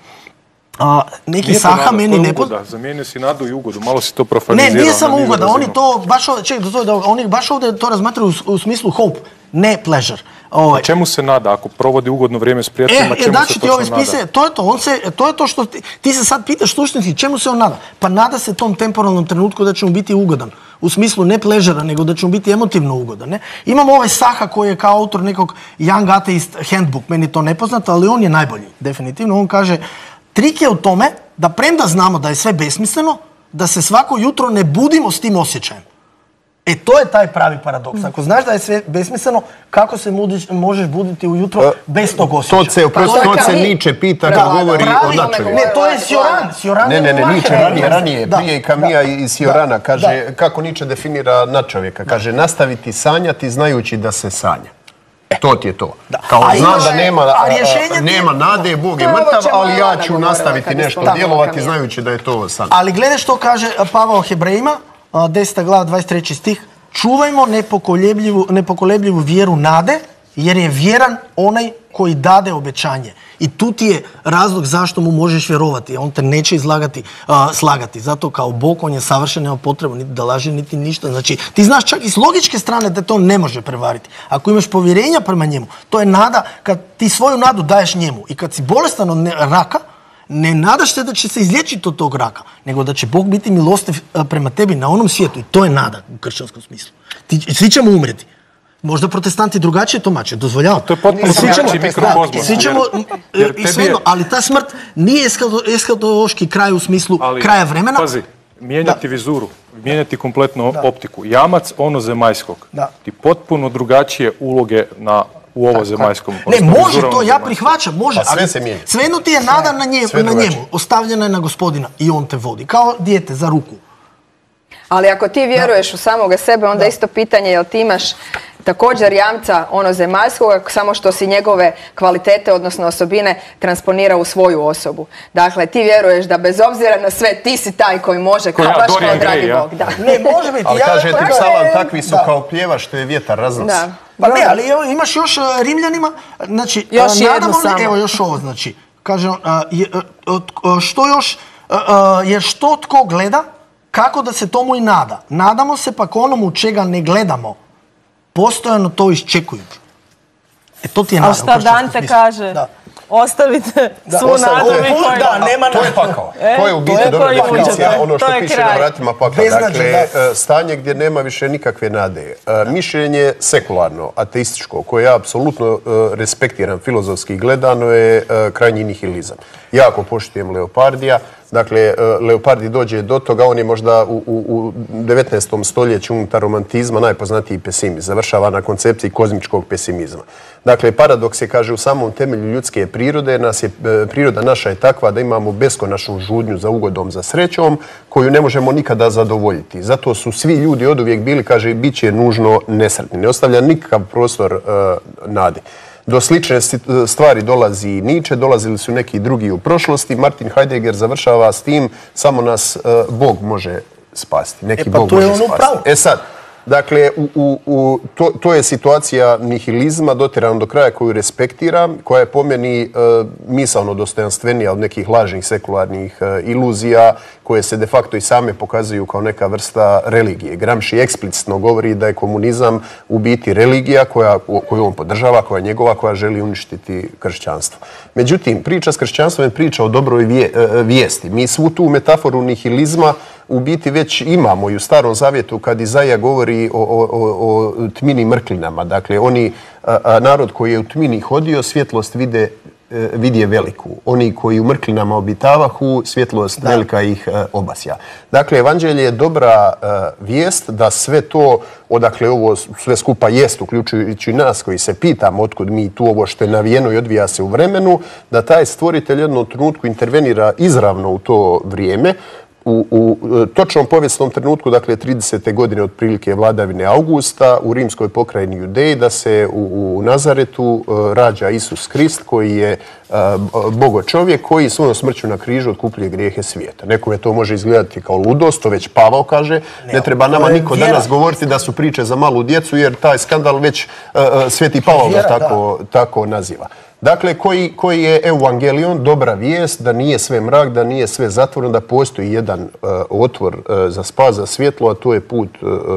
Neki Saha meni ne... Zamijenio si nadu i ugodu, malo si to profanizirao. Ne, nije samo ugoda, oni to baš ovdje, oni baš ovdje to razmatraju u smislu hope, ne pleasure. A čemu se nada? Ako provodi ugodno vrijeme s prijateljima, čemu se točno nada? To je to što ti se sad pitaš suštinski, čemu se on nada? Pa nada se tom temporalnom trenutku da će mu biti ugodan. U smislu ne pležera, nego da će mu biti emotivno ugodan. Imamo ovaj Saha koji je kao autor nekog Young Atheist Handbook, meni to nepoznato, ali on je najbolji, definitivno. On kaže, trik je u tome da premda znamo da je sve besmisleno, da se svako jutro ne budimo s tim osjećajem. To je taj pravi paradoks. Ako znaš da je sve besmisleno, kako se možeš buditi ujutro bez tog osjećaja? To se Nietzsche pita kad govori o načelu. Ne, to je Sioran. Ne, Nietzsche ranije, prije i Camilla i Siorana, kaže, kako Nietzsche definira nadčovjeka. Kaže, nastaviti sanjati znajući da se sanja. To ti je to. Kao znam da nema nade, Bog je mrtav, ali ja ću nastaviti nešto djelovati znajući da je to san. Ali gledaj što kaže Pavao Hebrejima, 10. glava, 23. stih, čuvajmo nepokolebljivu vjeru nade, jer je vjeran onaj koji dade obećanje. I tu ti je razlog zašto mu možeš vjerovati. On te neće slagati. Zato kao Bog, on je savršen, nema potrebu niti da laže, niti ništa. Znači, ti znaš čak i s logičke strane da to ne može prevariti. Ako imaš povjerenja prema njemu, to je nada, kad ti svoju nadu daješ njemu i kad si bolestan od raka, ne nadaš se da će se izliječiti od tog raka, nego da će Bog biti milostiv prema tebi na onom svijetu. I to je nada u kršćanskom smislu. Svi ćemo umreti. Možda protestanti drugačije tumače, dozvoljavam. To je potpuno drugačiji mikrokozmos. Svi ćemo, ali ta smrt nije eskatološki kraj u smislu kraja vremena. Pazi, mijenjati vizuru, mijenjati kompletnu optiku. Jamac onozemaljskog. Ti potpuno drugačije uloge u ovozemaljskom. Ne, može to, ja prihvaćam, može. Sve se mijenja. Svejedno ti je nada na njemu, ostavljena je na Gospodina i on te vodi, kao dijete za ruku. Ali ako ti vjeruješ u samoga sebe, onda isto pitanje je li ti imaš također jamca onozemaljskog, samo što si njegove kvalitete, odnosno osobine, transponira u svoju osobu. Dakle, ti vjeruješ da bez obzira na sve, ti si taj koji može, kao baš kao dragi Bog. Ne, može biti. Ali kaže ti psalam, takvi su kao pljeva što je vjetar raznosi. Pa ne, ali imaš još Rimljanima, znači, evo još ovo, znači, kaže, što još, jer što tko gleda, kako da se tomu i nada. Nadamo se pak onomu čega ne gledamo, postojano to iščekujući. To ti je nada. A šta Dante kaže? ostavite svu nadu. To je pakao. To je u biti dobra definicija, ono što piše na vratima pakao. Dakle, stanje gdje nema više nikakve nade. Mišljenje sekularno, ateističko, koje ja apsolutno respektiram filozofski gledano, je krajnji nihilizam. Jako poštujem Leopardija. Dakle, Leopardi dođe do toga, on je možda u 19. stoljeću unutar romantizma najpoznatiji pesimist. Završava na koncepciji kozmičkog pesimizma. Dakle, paradoks je, kaže, u samom temelju ljudske prirode. Priroda naša je takva da imamo beskonačnu žudnju za ugodom, za srećom, koju ne možemo nikada zadovoljiti. Zato su svi ljudi oduvijek bili, kaže, bit će nužno nesretni. Ne ostavlja nikakav prostor nade. Do slične stvari dolazi Nietzsche, dolazili su neki drugi u prošlosti. Martin Heidegger završava s tim, samo nas Bog može spasiti. Neki Bog može spasiti. Sad, dakle, to je situacija nihilizma dotjerana do kraja koju respektiram, koja je po meni misaono dostojanstvenija od nekih lažnih sekularnih iluzija koje se de facto i same pokazuju kao neka vrsta religije. Gramsci eksplicitno govori da je komunizam u biti religija koju on podržava, koja je njegova, koja želi uništiti kršćanstvo. Međutim, priča s kršćanstvom je priča o dobroj vijesti. Mi svu tu metaforu nihilizma u biti već imamo i u Starom Zavjetu kad Izaija govori o tmini mrklinama. Dakle, narod koji je u tmini hodio, svjetlost vidje veliku. Oni koji u mrklinama obitavahu, svjetlost velika ih obasja. Dakle, evanđelje je dobra vijest da sve to, odakle ovo sve skupa jest, uključujući nas koji se pitamo otkud mi tu ovo što je navijeno i odvija se u vremenu, da taj stvoritelj jednom trenutku intervenira izravno u to vrijeme, u točnom povijesnom trenutku, dakle 30. godine otprilike vladavine Augusta, u rimskoj pokrajini Judeji, da se u Nazaretu rađa Isus Krist, koji je Bogo čovjek, koji svojom smrću na križu otkupljuje grijehe svijeta. Nekome to može izgledati kao ludost, to već Pavao kaže. Ne treba nama niko danas govoriti da su priče za malu djecu, jer taj skandal već Sveti Pavao ga tako naziva. Dakle, koji je evangelion, dobra vijest, da nije sve mrak, da nije sve zatvoreno, da postoji jedan otvor za spas, za svjetlo, a to je put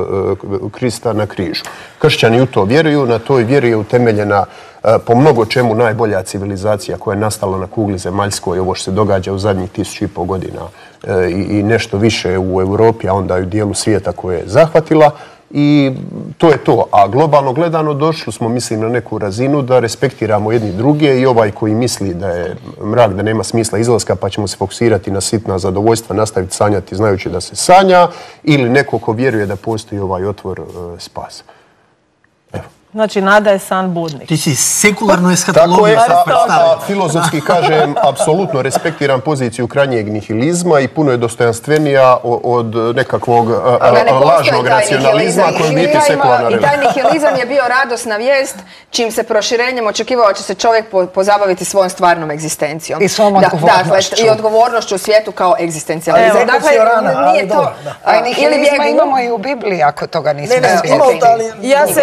Krista na križu. Kršćani u to vjeruju, na toj vjeri je utemeljena po mnogo čemu najbolja civilizacija koja je nastala na kugli zemaljskoj, ovo što se događa u zadnjih 1500 godina i nešto više u Europi, a onda i u dijelu svijeta koje je zahvatila. I to je to. A globalno gledano došli smo, mislim, na neku razinu da respektiramo jedni druge i ovaj koji misli da je mrak, da nema smisla izlaska pa ćemo se fokusirati na sitna zadovoljstva, nastaviti sanjati znajući da se sanja, ili neko ko vjeruje da postoji ovaj otvor spasa. Evo. Znači, nada je san budnik. Ti si sekularno eskatologiju predstavio. Filozofski kažem, apsolutno respektiram poziciju krajnjeg nihilizma i puno je dostojanstvenija od nekakvog lažnog racionalizma koji biti sekularna religija. I taj nihilizam je bio radosna vijest, čim se proširenjem očekivao će se čovjek pozabaviti svojom stvarnom egzistencijom. I svom odgovornošću. I odgovornošću u svijetu kao egzistencijalizam. Dakle, nije to... A nihilizma imamo i u Bibliji, ako toga nismo svjesni. Ja se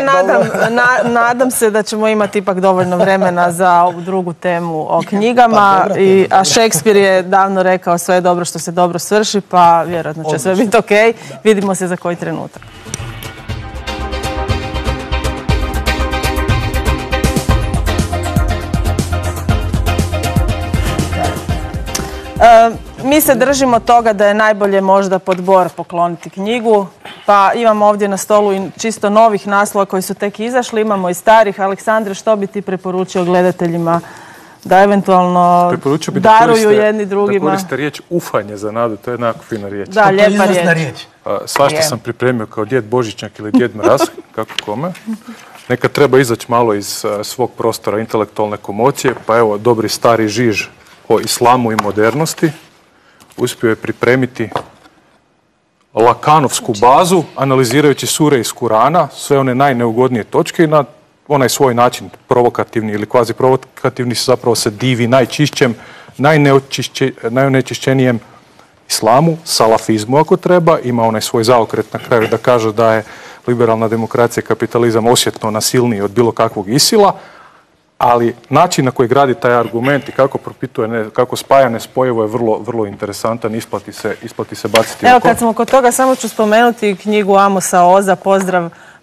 nadam se da ćemo imati ipak dovoljno vremena za ovu drugu temu o knjigama, a Šekspir je davno rekao sve je dobro što se dobro svrši, pa vjerojatno će sve biti okej. Vidimo se za koji trenutak. Mi se držimo toga da je najbolje možda pod bor pokloniti knjigu, pa imamo ovdje na stolu i čisto novih naslova koji su tek izašli, imamo i starih. Aleksandre, što bi ti preporučio gledateljima da eventualno daruju jedni drugima? Da koriste riječ ufanje za nadu, to je jednako fina riječ. Da, lijepa riječ. Svašta sam pripremio kao djed Božićnjak ili djed Mraz, kako kome. Nekad treba izaći malo iz svog prostora intelektualne komocije, pa evo, dobri stari Žiž o islamu i modernosti uspio je pripremiti lakanovsku bazu, analizirajući sure iz Kurana, sve one najneugodnije točke i na onaj svoj način provokativni ili kvazi provokativni zapravo se divi najčišćem, najonečišćenijem islamu, salafizmu ako treba, ima onaj svoj zaokret na kraju da kaže da je liberalna demokracija i kapitalizam osjetno nasilniji od bilo kakvog isila, ali način na koji gradi taj argument i kako propituje, kako spaja nespojivo je vrlo, vrlo interesantan, isplati se baciti Evo, kad smo kod toga, samo ću spomenuti knjigu Amosa Oza, Pozdrav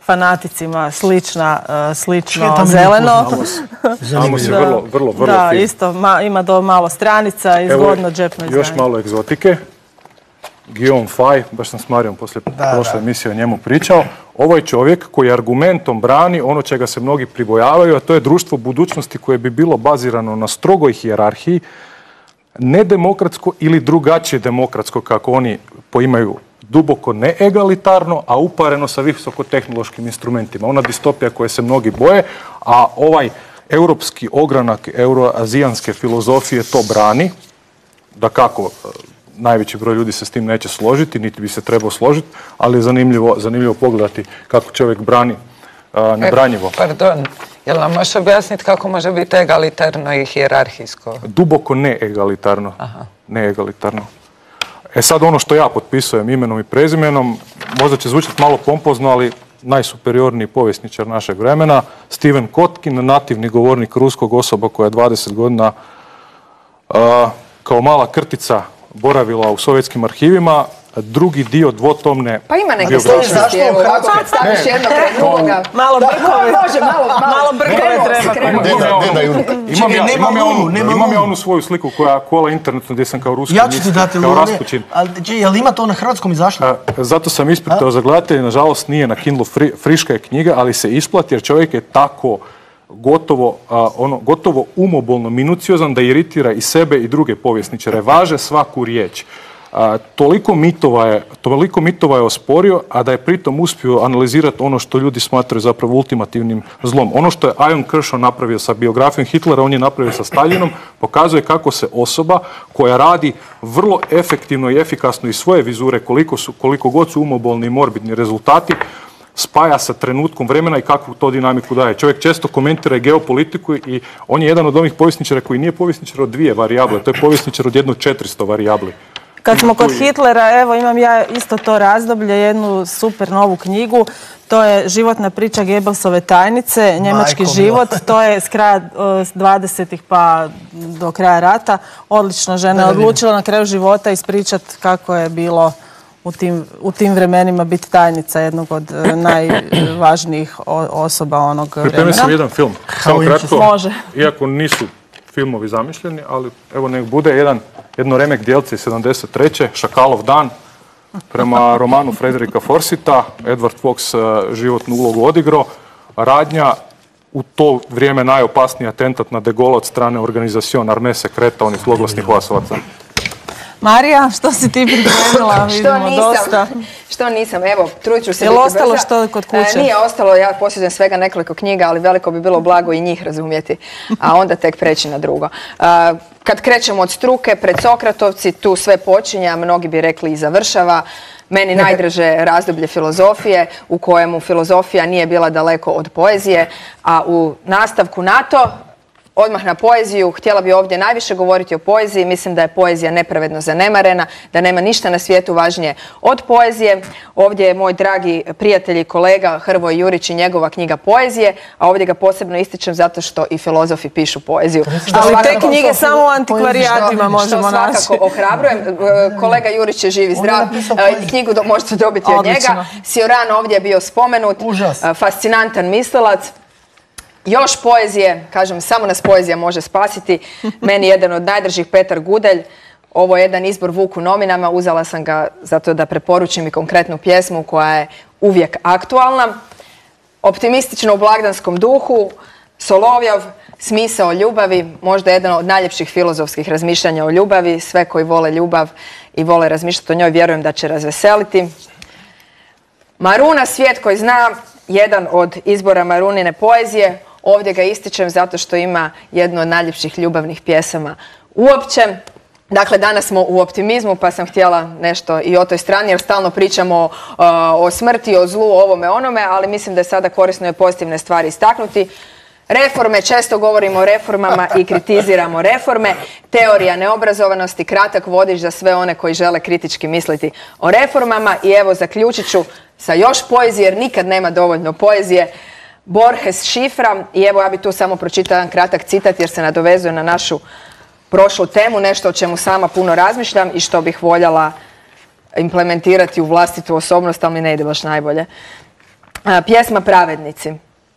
fanaticima slično zeleno. Amos je vrlo fin. Da, isto ima malo stranica i zgodno džepno izdanje. Još malo egzotike. Guillaume Fay, baš sam s Marijom poslije prošle emisije o njemu pričao. Ovo je čovjek koji argumentom brani ono čega se mnogi pribojavaju, a to je društvo budućnosti koje bi bilo bazirano na strogoj hijerarhiji, nedemokratsko ili drugačije demokratsko, kako oni poimaju, duboko neegalitarno, a upareno sa visokotehnološkim instrumentima. Ona distopija koje se mnogi boje, a ovaj europski ogranak euroazijanske filozofije to brani. Dakako, najveći broj ljudi se s tim neće složiti, niti bi se trebao složiti, ali je zanimljivo pogledati kako čovjek brani nebranjivo. Pardon, jel nam možeš objasniti kako može biti egalitarno i hijerarhijsko? Duboko neegalitarno. Neegalitarno. Sad ono što ja potpisujem imenom i prezimenom, možda će zvučati malo pompozno, ali najsuperiorniji povjesničar našeg vremena, Stephen Kotkin, nativni govornik ruskog osoba koja je 20 godina kao mala krtica boravila u sovjetskim arhivima, drugi dio dvotomne pa ima neke sličnosti, evo, ovako kad staviš jedno kraj drugoga. Malo brkove treba. Imam ja onu svoju sliku koja kola internetu gdje sam kao ruski kao Raspućin. Jel ima to na hrvatskom izašlo? Zato sam ispitao za gledatelje, nažalost nije na Kindlu, friška je knjiga, ali se isplati jer čovjek je tako gotovo umobolno minuciozan da iritira i sebe i druge povjesničare. Važe svaku riječ. Toliko mitova je osporio, a da je pritom uspio analizirati ono što ljudi smatraju zapravo ultimativnim zlom. Ono što je Ion Kershaw napravio sa biografijom Hitlera, on je napravio sa Staljinom, pokazuje kako se osoba koja radi vrlo efektivno i efikasno iz svoje vizure, koliko god su umobolni i morbidni rezultati, spaja sa trenutkom vremena i kakvu to dinamiku daje. Čovjek često komentira geopolitiku i on je jedan od onih povjesničara koji nije povjesničar od 2 varijable, to je povjesničar od 400 varijabli. Kad smo kod Hitlera, evo imam ja isto to razdoblje, jednu super novu knjigu, to je životna priča Goebbelsove tajnice, njemački život, to je s kraja 20-ih pa do kraja rata. Odlično, žena je odlučila na kraju života ispričati kako je bilo u tim vremenima biti tajnica jednog od najvažnijih osoba onog vremena. Pripremio sam jedan film, samo kratko, može. Iako nisu filmovi zamišljeni, ali evo nek bude jedno remek djelce iz 73. Šakalov dan, prema romanu Frederika Forsita, Edward Fox životnu ulogu odigrao, radnja u to vrijeme najopasniji atentat na De Gaulle od strane Organizacion Armée Secreta, onih zloglasnih glasovaca. Marija, što si ti pripremila? Što nisam, evo, trudit ću se. Je li ostalo što kod kuće? Nije ostalo, ja posjedujem svega nekoliko knjiga, ali veliko bi bilo blago i njih razumjeti, a onda tek preći na drugo. Kad krećemo od struke, pred Sokratovci, tu sve počinje, a mnogi bi rekli i završava. Meni najdraže razdoblje filozofije, u kojemu filozofija nije bila daleko od poezije, a u nastavku na to, odmah na poeziju, htjela bi ovdje najviše govoriti o poeziji, mislim da je poezija nepravedno zanemarena, da nema ništa na svijetu važnije od poezije. Ovdje je moj dragi prijatelj i kolega Hrvoje Jurić i njegova knjiga Poezije, a ovdje ga posebno ističem zato što i filozofi pišu poeziju. Ali te knjige samo u antikvarijatima možemo naći. Što svakako ohrabrujem. Kolega Jurić je živ i zdrav, knjigu možete dobiti od njega. Cioran ovdje je bio spomenut, fascinantan mislilac. Još poezije, kažem, samo nas poezija može spasiti. Meni jedan od najdražih Petar Gudelj. Ovo je jedan izbor Vuk u nominama. Uzela sam ga zato da preporučim i konkretnu pjesmu koja je uvijek aktualna. Optimistično u blagdanskom duhu, Solovjov, Smisao ljubavi, možda jedan od najljepših filozofskih razmišljanja o ljubavi. Sve koji vole ljubav i vole razmišljati o njoj, vjerujem da će razveseliti. Maruna, Svijet koji zna, jedan od izbora Marunine poezije. Ovdje ga ističem zato što ima jednu od najljepših ljubavnih pjesama uopće. Dakle, danas smo u optimizmu, pa sam htjela nešto i o toj strani, jer stalno pričamo o smrti, o zlu, ovome, onome, ali mislim da je sada korisno i pozitivne stvari istaknuti. Reforme, često govorimo o reformama i kritiziramo reforme. Teorija neobrazovanosti, kratak vodič za sve one koji žele kritički misliti o reformama. I evo, zaključit ću sa još poezije, jer nikad nema dovoljno poezije. Borges šifra. I evo, ja bi tu samo pročitala jedan kratak citat jer se nadovezuje na našu prošlu temu, nešto o čemu sama puno razmišljam i što bih voljela implementirati u vlastitu osobnost, ali mi ne ide baš najbolje. Pjesma Pravednici.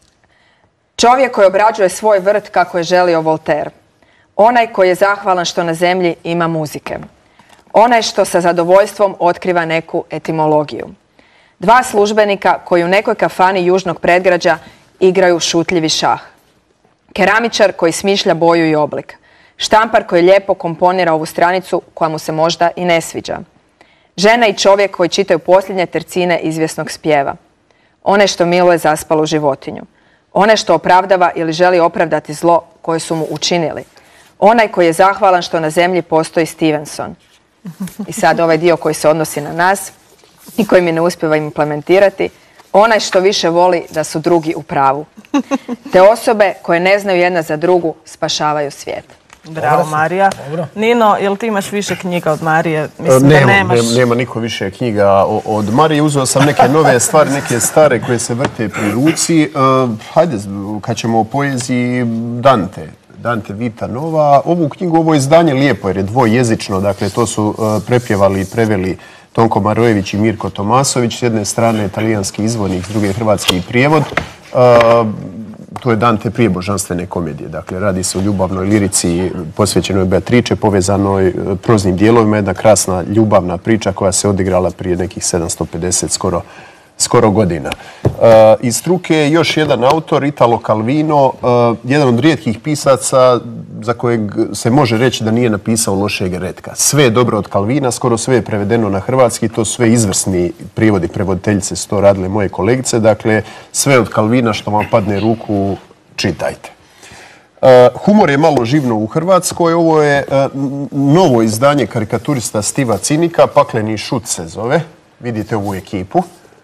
Čovjek koji obrađuje svoj vrt kako je želio Voltaire. Onaj koji je zahvalan što na zemlji ima muzike. Onaj što sa zadovoljstvom otkriva neku etimologiju. Dva službenika koji u nekoj kafani južnog predgrađa igraju šutljivi šah. Keramičar koji smišlja boju i oblik. Štampar koji lijepo komponira ovu stranicu koja mu se možda i ne sviđa. Žena i čovjek koji čitaju posljednje tercine izvjesnog spjeva. One što miluje zaspalu životinju. One što opravdava ili želi opravdati zlo koje su mu učinili. Onaj koji je zahvalan što na zemlji postoji Stevenson. I sad ovaj dio koji se odnosi na nas i koji mi ne uspijeva implementirati. Onaj što više voli da su drugi u pravu. Te osobe koje ne znaju jedna za drugu spašavaju svijet. Bravo, Marija. Nino, jel ti imaš više knjiga od Marije? Mislim da nemaš. Nema niko više knjiga od Marije. Uzeo sam neke nove stvari, neke stare koje se vrte pri ruci. Hajde, kad ćemo o poeziji Dante Vita Nova. Ovu knjigu, ovo izdanje lijepo jer je dvojezično. Dakle, to su prepjevali i preveli Tonko Marojević i Mirko Tomasović. S jedne strane talijanski izvornik, s druge hrvatski prijevod. To je Dante prije božanstvene komedije. Dakle, radi se o ljubavnoj lirici posvećenoj Beatrice, povezanoj proznim dijelovima. Jedna krasna ljubavna priča koja se odigrala prije nekih 750 skoro godina. Iz struke još jedan autor, Italo Calvino, jedan od rijetkih pisaca za kojeg se može reći da nije napisao lošeg retka. Sve je dobro od Calvina, skoro sve je prevedeno na hrvatski, to su sve izvrsni prijevodi, prevoditeljice su to radile moje kolegice, dakle sve od Calvina što vam padne ruku, čitajte. Humor je malo živno u Hrvatskoj, ovo je novo izdanje karikaturista Stiva Cinika, Pakleni šut se zove, vidite ovu ekipu.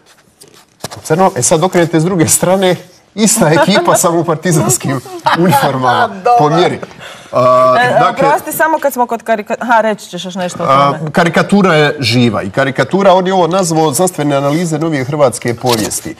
Crno. Sad okrenete s druge strane, ista ekipa, samo u partizanskim uniformama, po mjeri. Prosti, samo kad smo kod karikatura... reći ćeš još nešto o tome. Karikatura je živa i karikatura, on je ovo nazvao znanstvene analize novije hrvatske povijesti.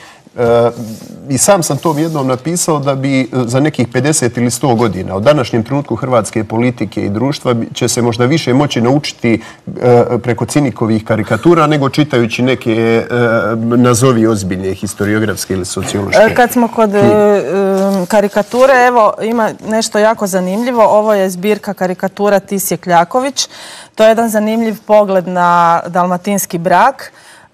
I sam tom jednom napisao da bi za nekih 50 ili 100 godina od današnjem trenutku hrvatske politike i društva će se možda više moći naučiti preko Cinikovih karikatura nego čitajući neke nazovi ozbiljne historiografske ili sociološke. Kad smo kod karikature, evo ima nešto jako zanimljivo. Ovo je zbirka karikatura Tisje Kljaković. To je jedan zanimljiv pogled na dalmatinski brak.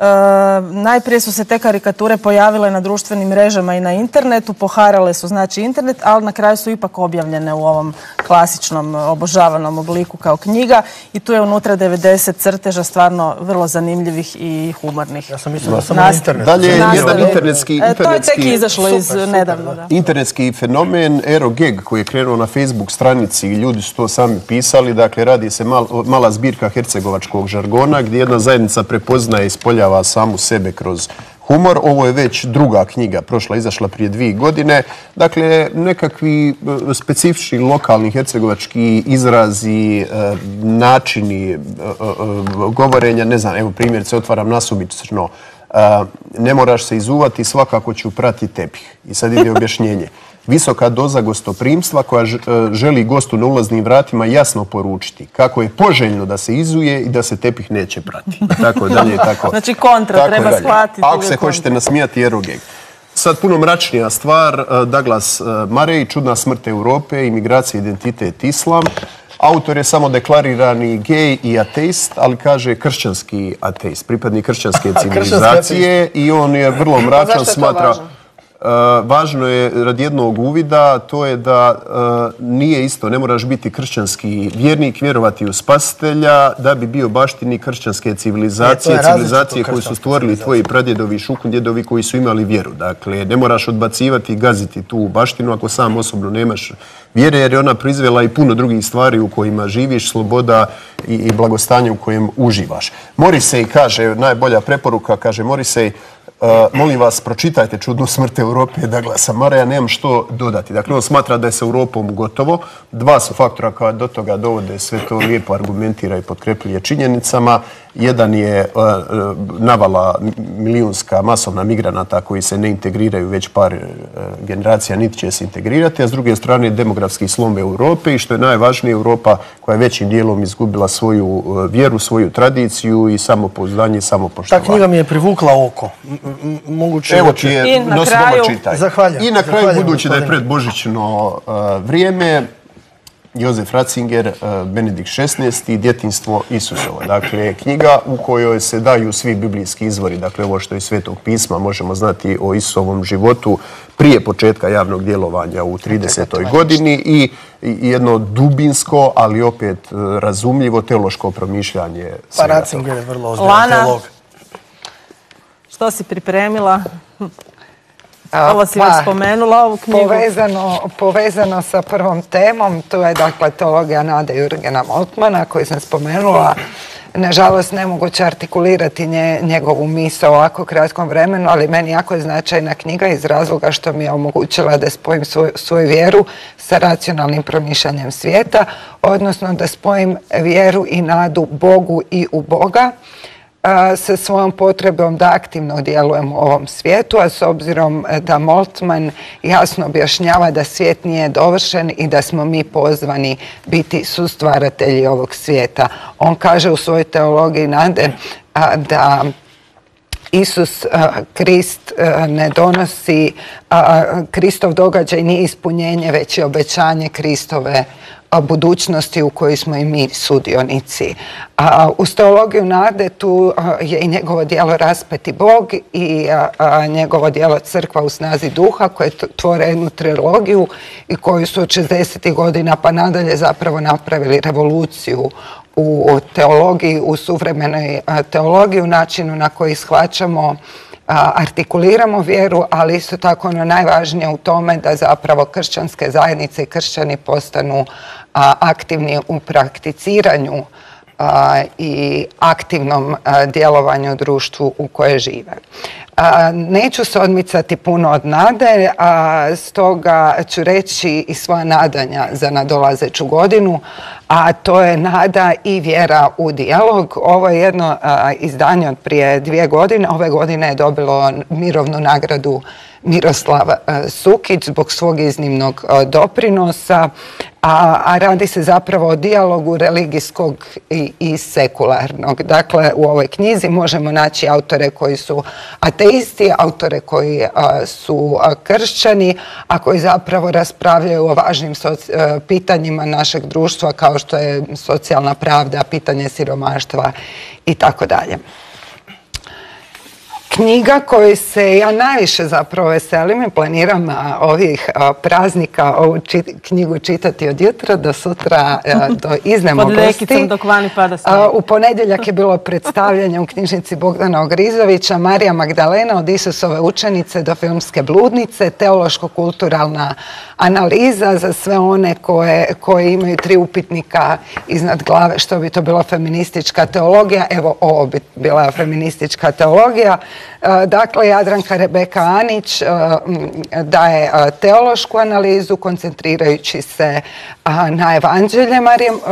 Najprije su se te karikature pojavile na društvenim mrežama i na internetu, poharale su znači internet, ali na kraju su ipak objavljene u ovom klasičnom obožavanom obliku kao knjiga i tu je unutra 90 crteža stvarno vrlo zanimljivih i humornih. Ja sam mislila da sam na internetu. Dalje je jedan internetski... To je tek izašlo iz nedavno. Internetski fenomen Erogeg koji je krenuo na Facebook stranici i ljudi su to sami pisali. Dakle, radi se mala zbirka hercegovačkog žargona gdje jedna zajednica prepoznaje i spoljava samu sebe kroz humor. Ovo je već druga knjiga, izašla prije 2 godine. Dakle, nekakvi specifični lokalni hercegovački izrazi, načini govorenja, ne znam, evo primjerice otvaram nasumično, ne moraš se izuvati, svakako ću prati tepih. I sad ide objašnjenje. Visoka doza gostoprimstva koja želi gostu na ulaznim vratima jasno poručiti kako je poželjno da se izuje i da se tepih neće prati. Tako dalje, tako. Znači kontra, treba shvatiti. Ako se hoćete nasmijati, Erogeg. Sad puno mračnija stvar, Douglas Murray, Čudna smrt Europe, Imigracija, identitet, islam. Autor je samo deklarirani gej i ateist, ali kaže kršćanski ateist, pripadnik kršćanske civilizacije i on je vrlo mračan, smatra... Važno je radi jednog uvida, to je da nije isto, ne moraš biti kršćanski vjernik, vjerovati u spasitelja, da bi bio baštinik kršćanske civilizacije, civilizacije koju su stvorili tvoji pradjedovi, šukundjedovi koji su imali vjeru. Dakle, ne moraš odbacivati i gaziti tu baštinu ako sam osobno nemaš vjere, jer je ona proizvela i puno drugih stvari u kojima živiš, sloboda i blagostanje u kojem uživaš. Morrissey kaže, najbolja preporuka, kaže Morrissey, molim vas, pročitajte Čudnu smrt Europe Douglasa Murraya, nemam što dodati. Dakle, on smatra da je s Europom gotovo. Dva su faktora koja do toga dovode, sve to lijepo argumentira i potkrepljuje činjenicama. Jedan je navala milijunska masovna migranata koji se ne integriraju već par generacija, niti će se integrirati, a s druge strane demografski slom Europe i što je najvažnije, Europa koja je većim dijelom izgubila svoju vjeru, svoju tradiciju i samopouzdanje i samopoštovanje. Ta knjiga mi je privukla oko. moguće... Evo ti je do slova čitaj. Zahvaljujem. I na kraju, budući da je predbožićno vrijeme, Josef Ratzinger, Benedikt XVI, Djetinjstvo Isusovo. Dakle, knjiga u kojoj se daju svi biblijski izvori, dakle ovo što je iz Svetog pisma, možemo znati o Isusovom životu prije početka javnog djelovanja u 30. godini i jedno dubinsko, ali opet razumljivo teološko promišljanje Pa Ratzinger je vrlo ozbiljan teolog. Što si pripremila? Ovo si već spomenula, ovu knjigu. Povezano sa prvom temom, to je dakle teologija nade Jurgena Moltmana koju sam spomenula. Nažalost, nemoguće artikulirati njegovu misao u ovako kratkom vremenu, ali meni jako je značajna knjiga iz razloga što mi je omogućila da spojim svoju vjeru sa racionalnim promišljanjem svijeta, odnosno da spojim vjeru i nadu Bogu i u Boga, sa svojom potrebom da aktivno djelujemo u ovom svijetu, a s obzirom da Moltmann jasno objašnjava da svijet nije dovršen i da smo mi pozvani biti sustvaratelji ovog svijeta. On kaže u svojoj teologiji nade da Isus Krist ne donosi, Kristov događaj nije ispunjenje, već je obećanje Kristove budućnosti u kojoj smo i mi sudionici. Uz teologiju nade tu je i njegovo djelo Raspeti Bog i njegovo djelo Crkva u snazi duha koje tvore jednu trilogiju i koju su od 60. godina pa nadalje zapravo napravili revoluciju u teologiji, u suvremenoj teologiji, u načinu na koji shvaćamo, artikuliramo vjeru, ali isto tako ono najvažnije u tome da zapravo kršćanske zajednice i kršćani postanu aktivni u prakticiranju i aktivnom djelovanju u društvu u koje žive. Neću se odmicati puno od nade, stoga ću reći i svoja nadanja za nadolazeću godinu, a to je nada i vjera u dijalog. Ovo je jedno izdanje od prije 2 godine. Ove godine je dobilo mirovnu nagradu Miroslav Sukić zbog svog iznimnog doprinosa, a radi se zapravo o dijalogu religijskog i sekularnog. Dakle, u ovoj knjizi možemo naći autore koji su ateisti, autore koji su kršćani, a koji zapravo raspravljaju o važnim pitanjima našeg društva kao što je socijalna pravda, pitanje siromaštva i tako dalje. Knjiga koju se ja najviše zapravo veselim i planiram ovih praznika ovu knjigu čitati od jutra do sutra do iznemogosti. Pod lekicom dok vani pada snijeg. U ponedjeljak je bilo predstavljanje u knjižnici Bogdana Ogrizovića Marija Magdalena od Isusove učenice do filmske bludnice, teološko-kulturalna analiza za sve one koje imaju 3 upitnika iznad glave što bi to bila feministička teologija. Evo, ovo bi bila feministička teologija. Dakle, Jadranka Rebeka Anić daje teološku analizu koncentrirajući se na evanđelje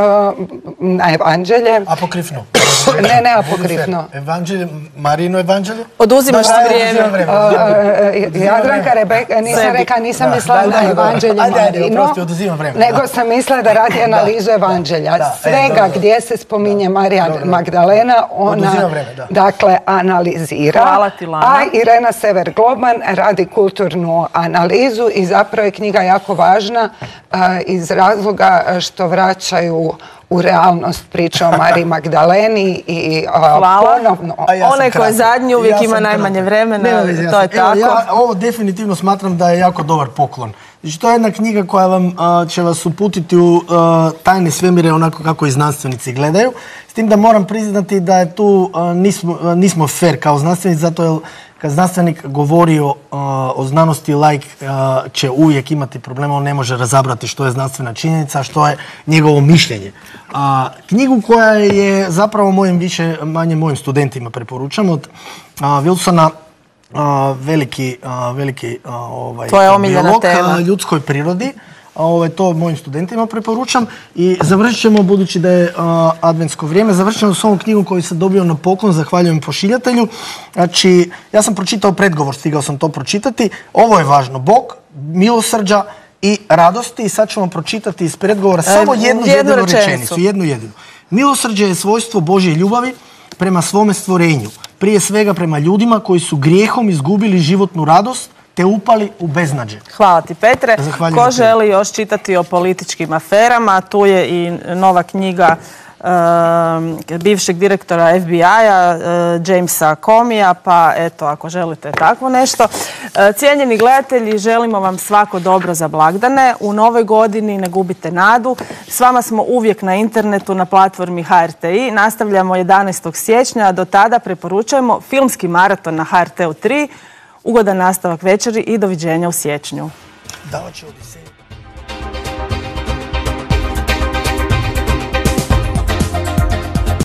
na evanđelje. Apokrifno. Ne apokrifno. Marino evanđelje? Oduzimaš ti vrijeme. Jadranka Rebeka, nisam mislila na evanđelje Marino, nego sam mislila da radi analizu evanđelja. Svega gdje se spominje Marija Magdalena, ona dakle analizira. A Irena Sever-Globan radi kulturnu analizu i zapravo je knjiga jako važna iz razloga što vraćaju u realnost priču o Mariji Magdaleni i ponovno... Onaj ko je zadnji uvijek ima najmanje vremena, to je tako. Ja ovo definitivno smatram da je jako dobar poklon. Znači, to je jedna knjiga koja će vas uputiti u tajne svemire onako kako i znanstvenici gledaju. S tim da moram priznati da je tu nismo fair kao znanstvenici, zato je kad znanstvenik govori o znanosti, laik će uvijek imati problema, on ne može razabrati što je znanstvena činjenica, što je njegovo mišljenje. Knjigu koja je zapravo mojim studentima preporučam od Wilsona, veliki biolog ljudskoj prirodi. To mojim studentima preporučam i završit ćemo, budući da je adventsko vrijeme, završit ćemo s ovom knjigom koju sam dobio na poklon, zahvaljujem pošiljatelju. Znači, ja sam pročitao predgovor, stigao sam to pročitati. Ovo je važno, Bog, milosrđa i radosti, i sad ću vam pročitati iz predgovora samo jednu rečenicu, jednu. Milosrđe je svojstvo Božje ljubavi prema svome stvorenju prije svega prema ljudima koji su grijehom izgubili životnu radost te upali u beznađe. Hvala ti, Petre. Zahvaljujem. Ko želi još čitati o političkim aferama, tu je i nova knjiga bivšeg direktora FBI-a Jamesa Comeyja, pa eto, ako želite takvo nešto. Cijenjeni gledatelji, želimo vam svako dobro za blagdane. U novoj godini ne gubite nadu. S vama smo uvijek na internetu na platformi HRTi. Nastavljamo 11. siječnja, a do tada preporučujemo filmski maraton na HRT-u 3. Ugodan nastavak večeri i doviđenja u siječnju. Davat će Odiseja.